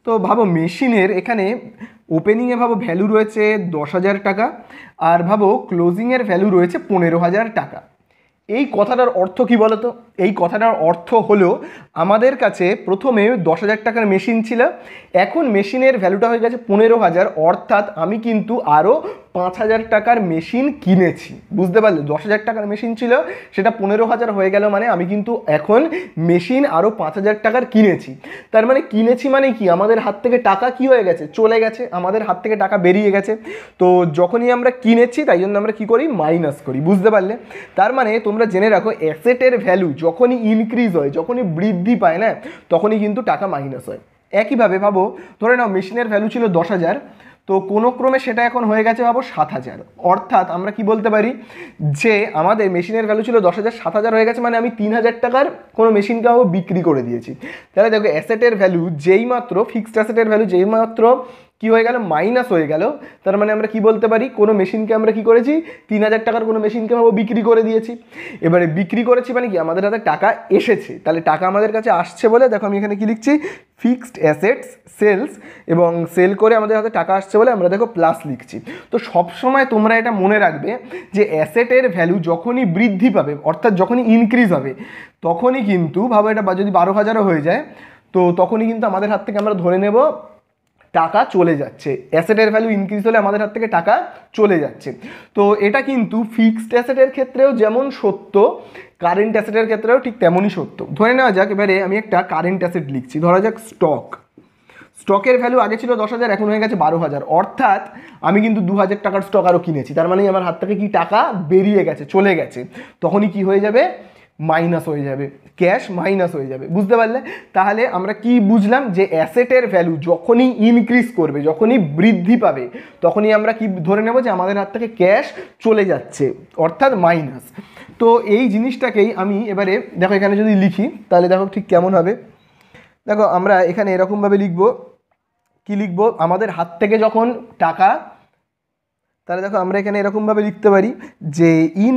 তো ভাবো মেশিনের এখানে ওপেনিংয়ে ভাবো ভ্যালু রয়েছে 10,000 টাকা, আর ভাবো ক্লোজিংয়ের ভ্যালু রয়েছে 15,000 টাকা। এই কথাটার অর্থ কি বলো তো? এই কথাটার অর্থ হলো আমাদের কাছে প্রথমে 10,000 টাকার মেশিন ছিল, এখন মেশিনের ভ্যালুটা হয়ে গেছে 15,000, অর্থাৎ আমি কিন্তু আরও 5,000 টাকার মেশিন কিনেছি। বুঝতে পারলে? 10,000 টাকার মেশিন ছিল, সেটা 15,000 হয়ে গেল, মানে আমি কিন্তু এখন মেশিন আরও 5,000 টাকার কিনেছি। তার মানে কিনেছি মানে কি, আমাদের হাত থেকে টাকা কি হয়ে গেছে, চলে গেছে, আমাদের হাত থেকে টাকা বেরিয়ে গেছে। তো যখনই আমরা কিনেছি তাই জন্য আমরা কি করি, মাইনাস করি। বুঝতে পারলে? তার মানে তোমরা জেনে রাখো, অ্যাসেটের ভ্যালু যখনই ইনক্রিজ হয়, যখনই বৃদ্ধি পায় না, তখনই কিন্তু টাকা মাইনাস হয়। একইভাবে ভাবো, ধরে নাও মেশিনের ভ্যালু ছিল 10,000, তো কোনো ক্রমে সেটা এখন হয়ে গেছে ভাবো 7,000, অর্থাৎ আমরা কি বলতে পারি যে আমাদের মেশিনের ভ্যালু ছিল 10,000, 7,000 হয়ে গেছে, মানে আমি 3,000 টাকার কোনো মেশিনকে ভাবো বিক্রি করে দিয়েছি। তাহলে দেখো অ্যাসেটের ভ্যালু যেই মাত্র, ফিক্সড অ্যাসেটের ভ্যালু যেই মাত্র কি হয়ে গেল, মাইনাস হয়ে গেল, তার মানে আমরা কি বলতে পারি, কোনো মেশিনকে আমরা কি করেছি, 3,000 টাকার কোনো মেশিনকে ভাবো বিক্রি করে দিয়েছি। এবারে বিক্রি করেছি মানে কি, আমাদের হাতে টাকা এসেছে, তাহলে টাকা আমাদের কাছে আসছে বলে দেখো আমি এখানে কি লিখছি, ফিক্সড অ্যাসেটস সেলস, এবং সেল করে আমাদের হাতে টাকা আসছে বলে আমরা দেখো প্লাস লিখছি। তো সবসময় তোমরা এটা মনে রাখবে যে অ্যাসেটের ভ্যালু যখনই বৃদ্ধি পাবে, অর্থাৎ যখনই ইনক্রিজ হবে, তখনই কিন্তু ভাবো এটা যদি 12,000ও হয়ে যায়, তো তখনই কিন্তু আমাদের হাত থেকে আমরা ধরে নেব টাকা চলে যাচ্ছে। অ্যাসেটের ভ্যালু ইনক্রিজ হলে আমাদের হাত থেকে টাকা চলে যাচ্ছে। তো এটা কিন্তু ফিক্সড অ্যাসেটের ক্ষেত্রেও যেমন সত্য, কারেন্ট অ্যাসেটের ক্ষেত্রেও ঠিক তেমনই সত্য। ধরে নেওয়া যাক, এবারে আমি একটা কারেন্ট অ্যাসেট লিখছি, ধরা যাক স্টক। স্টকের ভ্যালু আগে ছিল 10,000, এখন হয়ে গেছে 12,000, অর্থাৎ আমি কিন্তু 2,000 টাকার স্টক আরও কিনেছি, তার মানে আমার হাত থেকে কি টাকা বেরিয়ে গেছে, চলে গেছে, তখনই কি হয়ে যাবে, মাইনাস হয়ে যাবে, ক্যাশ মাইনাস হয়ে যাবে। বুঝতে পারলে? তাহলে আমরা কি বুঝলাম, যে অ্যাসেটের ভ্যালু যখনই ইনক্রিজ করবে, যখনই বৃদ্ধি পাবে, তখনই আমরা কি ধরে নেব, যে আমাদের হাত থেকে ক্যাশ চলে যাচ্ছে, অর্থাৎ মাইনাস। তো এই জিনিসটাকেই আমি এবারে দেখো এখানে যদি লিখি, তাহলে দেখো ঠিক কেমন হবে। দেখো আমরা এখানে এরকমভাবে লিখব, কি লিখব, আমাদের হাত থেকে যখন টাকা, তাহলে দেখো আমরা এখানে এরকমভাবে লিখতে পারি যে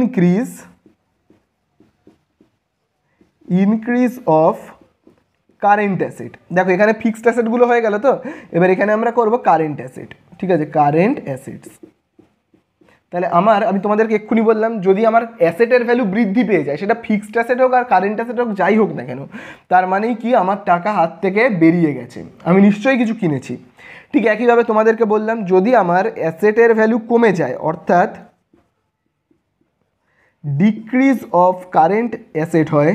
ইনক্রিজ অফ কারেন্ট অ্যাসেট। দেখো এখানে ফিক্সড অ্যাসেটগুলো হয়ে গেল, তো এবার এখানে আমরা করব কারেন্ট অ্যাসেট। ঠিক আছে, কারেন্ট অ্যাসেটস। তাহলে আমি তোমাদেরকে এক্ষুনি বললাম, যদি আমার অ্যাসেটের ভ্যালু বৃদ্ধি পেয়ে যায়, সেটা ফিক্সড অ্যাসেট হোক আর কারেন্ট অ্যাসেট হোক, যাই হোক না কেন, তার মানেই কি আমার টাকা হাত থেকে বেরিয়ে গেছে, আমি নিশ্চয়ই কিছু কিনেছি। ঠিক একইভাবে তোমাদেরকে বললাম, যদি আমার অ্যাসেটের ভ্যালু কমে যায়, অর্থাৎ ডিক্রিজ অফ কারেন্ট অ্যাসেট হয়,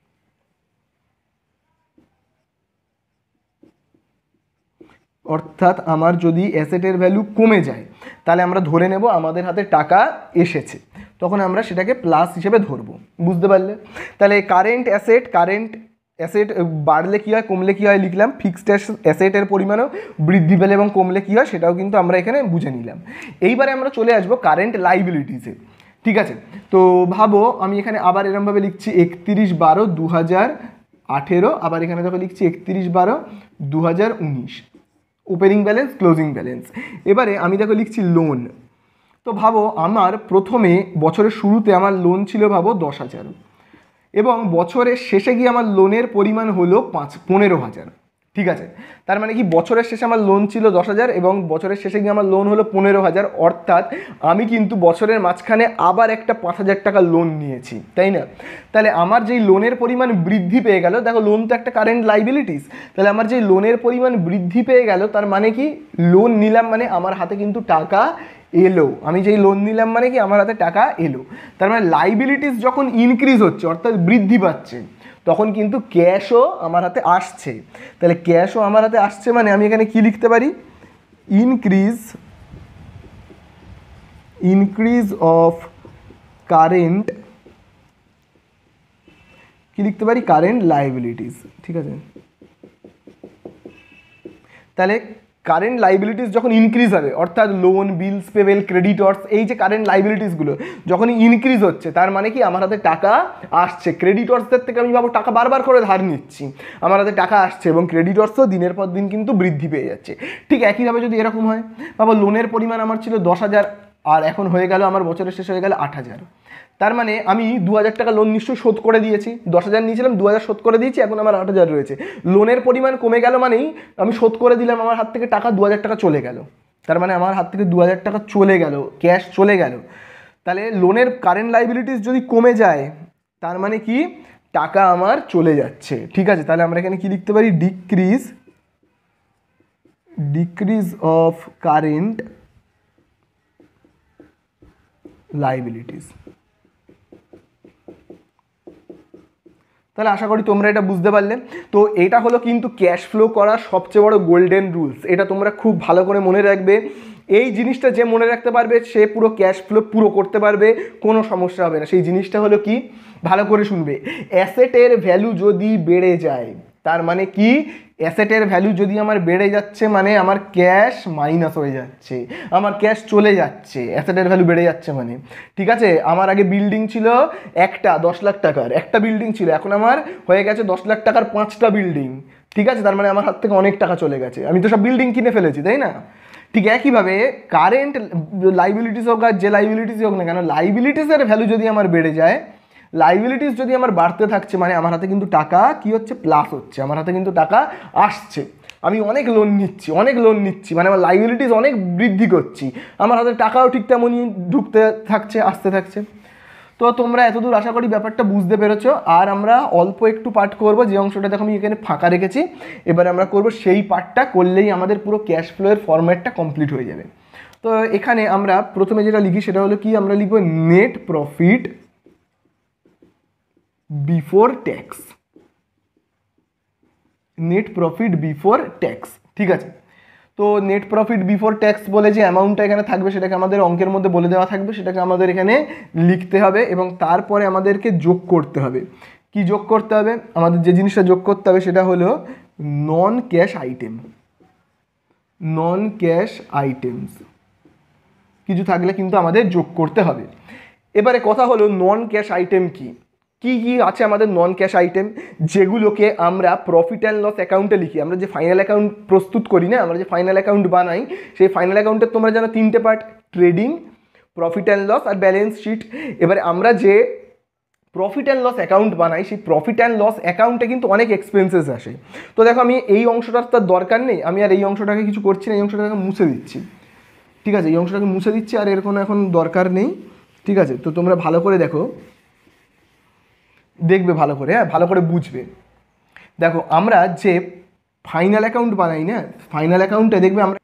অর্থাৎ আমার যদি অ্যাসেটের ভ্যালু কমে যায়, তাহলে আমরা ধরে নেব আমাদের হাতে টাকা এসেছে, তখন আমরা সেটাকে প্লাস হিসেবে ধরবো। বুঝতে পারলে? তাহলে কারেন্ট অ্যাসেট বাড়লে কী হয়, কমলে কী হয় লিখলাম, ফিক্সড অ্যাসেটের পরিমাণও বৃদ্ধি পেলে এবং কমলে কী হয় সেটাও কিন্তু আমরা এখানে বুঝে নিলাম। এইবারে আমরা চলে আসবো কারেন্ট লাইবিলিটিসে। ঠিক আছে, তো ভাবো আমি এখানে আবার এরমভাবে লিখছি 31/12/2018, আবার এখানে দেখো লিখছি 31/12/2019, ওপেনিং ব্যালেন্স, ক্লোজিং ব্যালেন্স। এবারে আমি দেখো লিখছি লোন। তো ভাবো আমার প্রথমে বছরের শুরুতে আমার লোন ছিল ভাবো 10,000, এবং বছরের শেষে গিয়ে আমার লোনের পরিমাণ হলো 15,000। ঠিক আছে, তার মানে কি বছরের শেষে আমার লোন ছিল 10,000 এবং বছরের শেষে গিয়ে আমার লোন হলো 15,000, অর্থাৎ আমি কিন্তু বছরের মাঝখানে আবার একটা 5,000 টাকা লোন নিয়েছি, তাই না? তাহলে আমার যেই লোনের পরিমাণ বৃদ্ধি পেয়ে গেল, দেখো লোন তো একটা কারেন্ট লাইবিলিটিস, তাহলে আমার যেই লোনের পরিমাণ বৃদ্ধি পেয়ে গেল, তার মানে কি লোন নিলাম মানে আমার হাতে কিন্তু টাকা এলো, আমি যেই লোন নিলাম মানে কি আমার হাতে টাকা এলো। তার মানে লাইবিলিটিস যখন ইনক্রিজ হচ্ছে, অর্থাৎ বৃদ্ধি পাচ্ছে, তখন কিন্তু ক্যাশও আমার হাতে আসছে। তাহলে ক্যাশও আমার হাতে আসছে মানে আমি এখানে কি লিখতে পারি, ইনক্রিজ অফ কারেন্ট, কি লিখতে পারি, কারেন্ট লাইবিলিটিস। ঠিক আছে, তাহলে কারেন্ট লাইবিলিটিস যখন ইনক্রিজ হবে, অর্থাৎ লোন, বিলস পেবেল, ক্রেডিটর্স, এই যে কারেন্ট লাইবিলিটিসগুলো যখনই ইনক্রিজ হচ্ছে, তার মানে কি আমার হাতে টাকা আসছে। ক্রেডিটর্সদের থেকে আমি ভাবো টাকা বারবার করে ধার নিচ্ছি, আমার হাতে টাকা আসছে, এবং ক্রেডিটর্সও দিনের পর দিন কিন্তু বৃদ্ধি পেয়ে যাচ্ছে। ঠিক একইভাবে যদি এরকম হয়, ভাবো লোনের পরিমাণ আমার ছিল 10,000 আর এখন হয়ে গেল আমার বছরের শেষ হয়ে গেল 8,000, তার মানে আমি 2,000 টাকা লোন নিশ্চয়ই শোধ করে দিয়েছি, 10,000 নিয়েছিলাম, 2,000 শোধ করে দিয়েছি, এখন আমার 8,000 রয়েছে। লোনের পরিমাণ কমে গেল মানেই আমি শোধ করে দিলাম, আমার হাত থেকে টাকা 2,000 টাকা চলে গেল। তার মানে আমার হাত থেকে 2,000 টাকা চলে গেল, ক্যাশ চলে গেল। তাহলে লোনের কারেন্ট লাইবিলিটিস যদি কমে যায় তার মানে কি, টাকা আমার চলে যাচ্ছে। ঠিক আছে, তাহলে আমরা এখানে কি লিখতে পারি, ডিক্রিজ অফ কারেন্ট লাইবিলিটিস। তাহলে আশা করি তোমরা এটা বুঝতে পারলে। তো এটা হলো কিন্তু ক্যাশ ফ্লো করার সবচেয়ে বড় গোল্ডেন রুলস, এটা তোমরা খুব ভালো করে মনে রাখবে। এই জিনিসটা যে মনে রাখতে পারবে সে পুরো ক্যাশ ফ্লো পুরো করতে পারবে, কোনো সমস্যা হবে না। সেই জিনিসটা হলো কি, ভালো করে শুনবে, অ্যাসেটের ভ্যালু যদি বেড়ে যায় তার মানে কি, অ্যাসেটের ভ্যালু যদি আমার বেড়ে যাচ্ছে মানে আমার ক্যাশ মাইনাস হয়ে যাচ্ছে, আমার ক্যাশ চলে যাচ্ছে, অ্যাসেটের ভ্যালু বেড়ে যাচ্ছে মানে। ঠিক আছে, আমার আগে বিল্ডিং ছিল একটা 10 লাখ টাকার, একটা বিল্ডিং ছিল, এখন আমার হয়ে গেছে 10 লাখ টাকার 5টা বিল্ডিং। ঠিক আছে, তার মানে আমার হাত থেকে অনেক টাকা চলে গেছে, আমি তো সব বিল্ডিং কিনে ফেলেছি, তাই না? ঠিক একইভাবে কারেন্ট লাইবিলিটিস হোক আর যে লাইবিলিটিস হোক না কেন, লাইবিলিটিসের ভ্যালু যদি আমার বেড়ে যায়, লাইবিলিটিস যদি আমার বাড়তে থাকছে মানে আমার হাতে কিন্তু টাকা কি হচ্ছে, প্লাস হচ্ছে, আমার হাতে কিন্তু টাকা আসছে। আমি অনেক লোন নিচ্ছি মানে আমার লাইবিলিটিস অনেক বৃদ্ধি করছি, আমার হাতে টাকাও ঠিক তেমনই ঢুকতে থাকছে, আসতে থাকছে। তো তোমরা এতদূর আশা করি ব্যাপারটা বুঝতে পেরেছো। আর আমরা অল্প একটু পার্ট করব, যে অংশটা দেখো আমি এখানে ফাঁকা রেখেছি, এবারে আমরা করব সেই পার্টটা, করলেই আমাদের পুরো ক্যাশ ফ্লোয়ের ফরম্যাটটা কমপ্লিট হয়ে যাবে। তো এখানে আমরা প্রথমে যেটা লিখি সেটা হলো কি, আমরা লিখব net profit before tax, net profit before tax. ঠিক আছে, তো নেট প্রফিট বিফোর ট্যাক্স বলে যে অ্যামাউন্টটা এখানে থাকবে সেটাকে আমাদের অঙ্কের মধ্যে বলে দেওয়া থাকবে, সেটাকে আমাদের এখানে লিখতে হবে এবং তারপরে আমাদেরকে যোগ করতে হবে। কি যোগ করতে হবে, আমাদের যে জিনিসটা যোগ করতে হবে সেটা হলো non cash item, non cash items কিছু থাকলে কিন্তু আমাদের যোগ করতে হবে। এবারে কথা হলো নন ক্যাশ আইটেম কি কি কি আছে আমাদের নন ক্যাশ আইটেম, যেগুলোকে আমরা প্রফিট অ্যান্ড লস অ্যাকাউন্টে লিখি। আমরা যে ফাইনাল অ্যাকাউন্ট প্রস্তুত করি না, আমরা যে ফাইনাল অ্যাকাউন্ট বানাই, সেই ফাইনাল অ্যাকাউন্টের তোমরা জানো 3টে part, trading, profit and loss আর ব্যালেন্স শিট। এবারে আমরা যে প্রফিট অ্যান্ড লস অ্যাকাউন্ট বানাই, সেই প্রফিট অ্যান্ড লস অ্যাকাউন্টে কিন্তু অনেক এক্সপেন্সেস আসে। তো দেখো আমি এই অংশটার তার দরকার নেই, আমি আর এই অংশটাকে কিছু করছি না, এই অংশটাকে মুছে দিচ্ছি। ঠিক আছে, এই অংশটাকে মুছে দিচ্ছি, আর এর কোনো এখন দরকার নেই। ঠিক আছে, তো তোমরা ভালো করে দেখো, দেখবে ভালো করে, হ্যাঁ ভালো করে বুঝবে। দেখো আমরা যে ফাইনাল অ্যাকাউন্ট বানাই না, ফাইনাল অ্যাকাউন্টে দেখবে আমরা,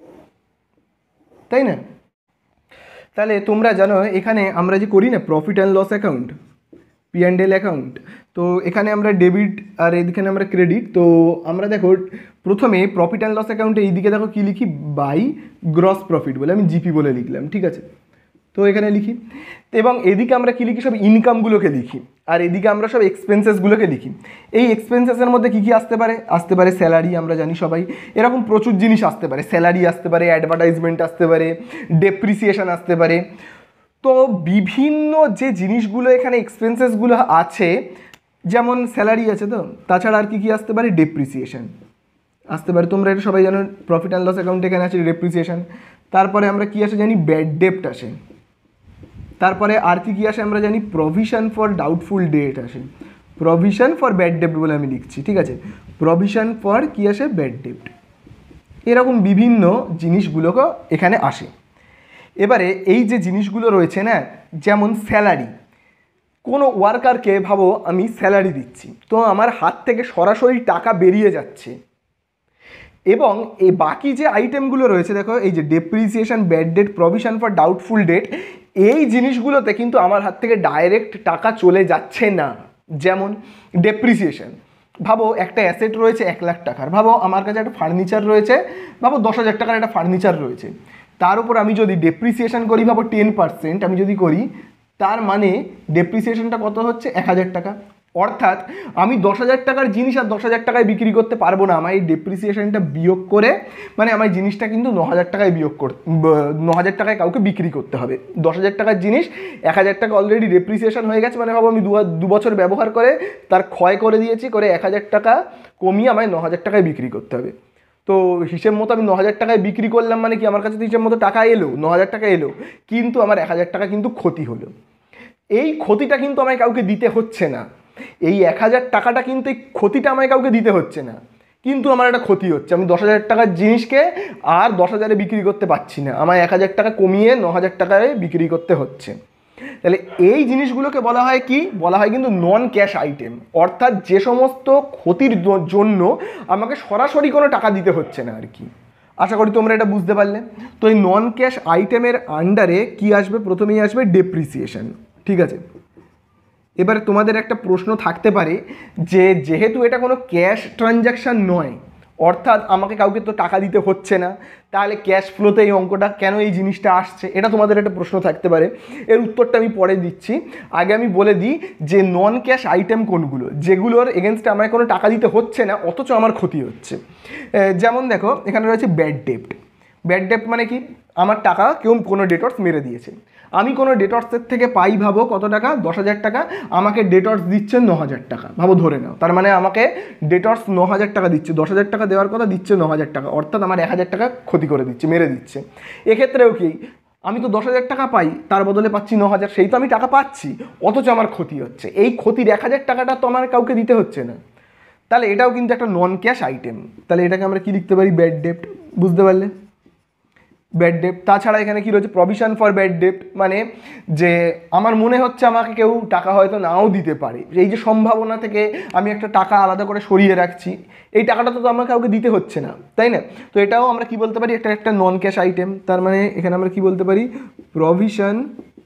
তাই না? তাহলে তোমরা জানো এখানে আমরা যে করি না profit and loss account, P&L account, তো এখানে আমরা ডেবিট আর এইখানে আমরা ক্রেডিট। তো আমরা দেখো প্রথমে প্রফিট অ্যান্ড লস অ্যাকাউন্টে এইদিকে দেখো কী লিখি, বাই গ্রস প্রফিট বলে, আমি জিপি বলে লিখলাম। ঠিক আছে, তো এখানে লিখি, এবং এদিকে আমরা কী লিখি, সব ইনকামগুলোকে লিখি, আর এদিকে আমরা সব এক্সপেন্সেসগুলোকে লিখি। এই এক্সপেন্সেসের মধ্যে কী কী আসতে পারে স্যালারি, আমরা জানি সবাই, এরকম প্রচুর জিনিস আসতে পারে, স্যালারি আসতে পারে, অ্যাডভার্টাইজমেন্ট আসতে পারে, ডেপ্রিসিয়েশন আসতে পারে। তো বিভিন্ন যে জিনিসগুলো এখানে এক্সপেন্সেসগুলো আছে, যেমন স্যালারি আছে, তো তাছাড়া আর কী কী আসতে পারে, ডেপ্রিসিয়েশন আসতে পারে। তোমরা এটা সবাই জানো, প্রফিট অ্যান্ড লস অ্যাকাউন্টে এখানে আছে ডেপ্রিসিয়েশন। তারপরে আমরা কী আসে জানি, ব্যাড ডেপ্ট আসে। তারপরে আর কি আসে আমরা জানি, প্রভিশন ফর ডাউটফুল ডেট আসে, প্রভিশন ফর ব্যাড ডেপ্ট বলে আমি লিখছি। ঠিক আছে, প্রভিশন ফর কি আসে, ব্যাড ডেপ্ট। এরকম বিভিন্ন জিনিসগুলোকে এখানে আসে। এবারে এই যে জিনিসগুলো রয়েছে না, যেমন স্যালারি, কোনো ওয়ার্কারকে ভাবো আমি স্যালারি দিচ্ছি, তো আমার হাত থেকে সরাসরি টাকা বেরিয়ে যাচ্ছে, এবং এই বাকি যে আইটেমগুলো রয়েছে দেখো, এই যে depreciation, bad debt, provision for doubtful debt, এই জিনিসগুলোতে কিন্তু আমার হাত থেকে ডাইরেক্ট টাকা চলে যাচ্ছে না। যেমন ডেপ্রিসিয়েশন, ভাবো একটা অ্যাসেট রয়েছে 1 লাখ টাকার, ভাবো আমার কাছে একটা ফার্নিচার রয়েছে, ভাবো 10,000 টাকার একটা ফার্নিচার রয়েছে, তার উপর আমি যদি ডেপ্রিসিয়েশন করি, ভাবো 10% আমি যদি করি, তার মানে ডেপ্রিসিয়েশনটা কত হচ্ছে, 1,000 টাকা। অর্থাৎ আমি 10,000 টাকার জিনিস আর 10,000 টাকায় বিক্রি করতে পারবো না, আমার এই ডেপ্রিসিয়েশনটা বিয়োগ করে, মানে আমার জিনিসটা কিন্তু 9,000 টাকায় 9,000 টাকায় কাউকে বিক্রি করতে হবে। 10,000 টাকার জিনিস 1,000 টাকা অলরেডি ডেপ্রিসিয়েশন হয়ে গেছে, মানে ভাবো আমি 2 বছর ব্যবহার করে তার ক্ষয় করে দিয়েছি, করে 1,000 টাকা কমিয়ে আমায় 9,000 টাকায় বিক্রি করতে হবে। তো হিসেব মতো আমি 9,000 টাকায় বিক্রি করলাম, মানে কি আমার কাছে তো হিসেব মতো টাকা এলো, 9,000 টাকা এলো, কিন্তু আমার 1,000 টাকা কিন্তু ক্ষতি হলো। এই ক্ষতিটা কিন্তু আমায় কাউকে দিতে হচ্ছে না, এই 1000 টাকাটা কিন্তু এই ক্ষতিটা আমায় কাউকে দিতে হচ্ছে না, কিন্তু আমার একটা ক্ষতি হচ্ছে। আমি 10,000 টাকার জিনিসকে আর 10,000-এ বিক্রি করতে পারছি না, আমায় 1000 টাকা কমিয়ে 9,000 টাকায় বিক্রি করতে হচ্ছে। তাহলে এই জিনিসগুলোকে বলা হয় কি, বলা হয় কিন্তু নন ক্যাশ আইটেম, অর্থাৎ যে সমস্ত ক্ষতির জন্য আমাকে সরাসরি কোনো টাকা দিতে হচ্ছে না আর কি। আশা করি তোমরা এটা বুঝতে পারলে। তো এই নন ক্যাশ আইটেমের আন্ডারে কি আসবে, প্রথমেই আসবে ডেপ্রিসিয়েশন। ঠিক আছে, এবার তোমাদের একটা প্রশ্ন থাকতে পারে যে যেহেতু এটা কোনো ক্যাশ ট্রানজ্যাকশান নয়, অর্থাৎ আমাকে কাউকে তো টাকা দিতে হচ্ছে না, তাহলে ক্যাশ ফ্লোতে এই অঙ্কটা কেন, এই জিনিসটা আসছে, এটা তোমাদের একটা প্রশ্ন থাকতে পারে। এর উত্তরটা আমি পরে দিচ্ছি, আগে আমি বলে দিই যে নন ক্যাশ আইটেম কোনগুলো, যেগুলোর এগেনস্টে আমায় কোনো টাকা দিতে হচ্ছে না অথচ আমার ক্ষতি হচ্ছে। যেমন দেখো এখানে রয়েছে ব্যাড ডেপ্ট। ব্যাড ডেপ্ট মানে কি, আমার টাকা কেউ কোনো ডেটর্স মেরে দিয়েছে, আমি কোনো ডেটর্সের থেকে পাই ভাবো কত টাকা, 10,000 টাকা, আমাকে ডেটর্স দিচ্ছে 9,000 টাকা, ভাবো ধরে নাও, তার মানে আমাকে ডেটর্স 9,000 টাকা দিচ্ছে, 10,000 টাকা দেওয়ার কথা দিচ্ছে 9,000 টাকা, অর্থাৎ আমার 1,000 টাকা ক্ষতি করে দিচ্ছে, মেরে দিচ্ছে। এক্ষেত্রেও কি, আমি তো 10,000 টাকা পাই, তার বদলে পাচ্ছি 9,000, সেই তো আমি টাকা পাচ্ছি, অথচ আমার ক্ষতি হচ্ছে। এই ক্ষতির 1,000 টাকাটা তো আমার কাউকে দিতে হচ্ছে না, তাহলে এটাও কিন্তু একটা নন ক্যাশ আইটেম। তাহলে এটাকে আমরা কি লিখতে পারি, ব্যাড ডেপ্ট। বুঝতে পারলে, ব্যাড ডেপ্ট। তাছাড়া এখানে কি রয়েছে, প্রভিশন ফর ব্যাড ডেপ্ট, মানে যে আমার মনে হচ্ছে আমাকে কেউ টাকা হয়তো নাও দিতে পারে, এই যে সম্ভাবনা থেকে আমি একটা টাকা আলাদা করে সরিয়ে রাখছি, এই টাকাটা তো আমার কাউকে দিতে হচ্ছে না, তাই না? তো এটাও আমরা কি বলতে পারি, একটা নন ক্যাশ আইটেম। তার মানে এখানে আমরা কি বলতে পারি, প্রভিশন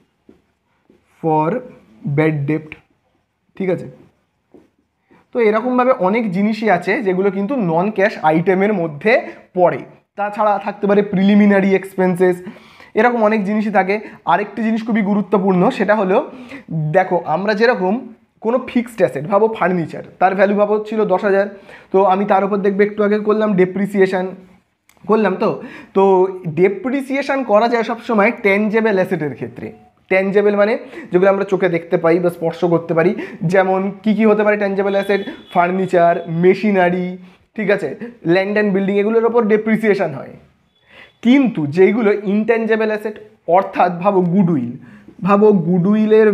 ফর ব্যাড ডেপ্ট। ঠিক আছে, তো এরকমভাবে অনেক জিনিসই আছে যেগুলো কিন্তু নন ক্যাশ আইটেমের মধ্যে পড়ে। তাছাড়া থাকতে পারে প্রিলিমিনারি এক্সপেন্সেস, এরকম অনেক জিনিসই থাকে। আরেকটি জিনিস খুবই গুরুত্বপূর্ণ, সেটা হলো দেখো আমরা যেরকম কোনো ফিক্সড অ্যাসেট, ভাবো ফার্নিচার, তার ভ্যালু ভাবো ছিল 10,000, তো আমি তার উপর দেখবে একটু আগে করলাম ডেপ্রিসিয়েশন করলাম, তো ডেপ্রিসিয়েশন করা যায় সবসময় ট্যানজেবল অ্যাসেটের ক্ষেত্রে। ট্যানজেবল মানে যেগুলো আমরা চোখে দেখতে পাই বা স্পর্শ করতে পারি, যেমন কি কি হতে পারে ট্যানজেবল অ্যাসেট, ফার্নিচার, মেশিনারি, ঠিক আছে, ল্যান্ড অ্যান্ড বিল্ডিং, এগুলোর ওপর ডেপ্রিসিয়েশন হয়। কিন্তু যেইগুলো ইনট্যানজেবল অ্যাসেট, অর্থাৎ ভাবো গুডউইল, ভাবো গুডউইলের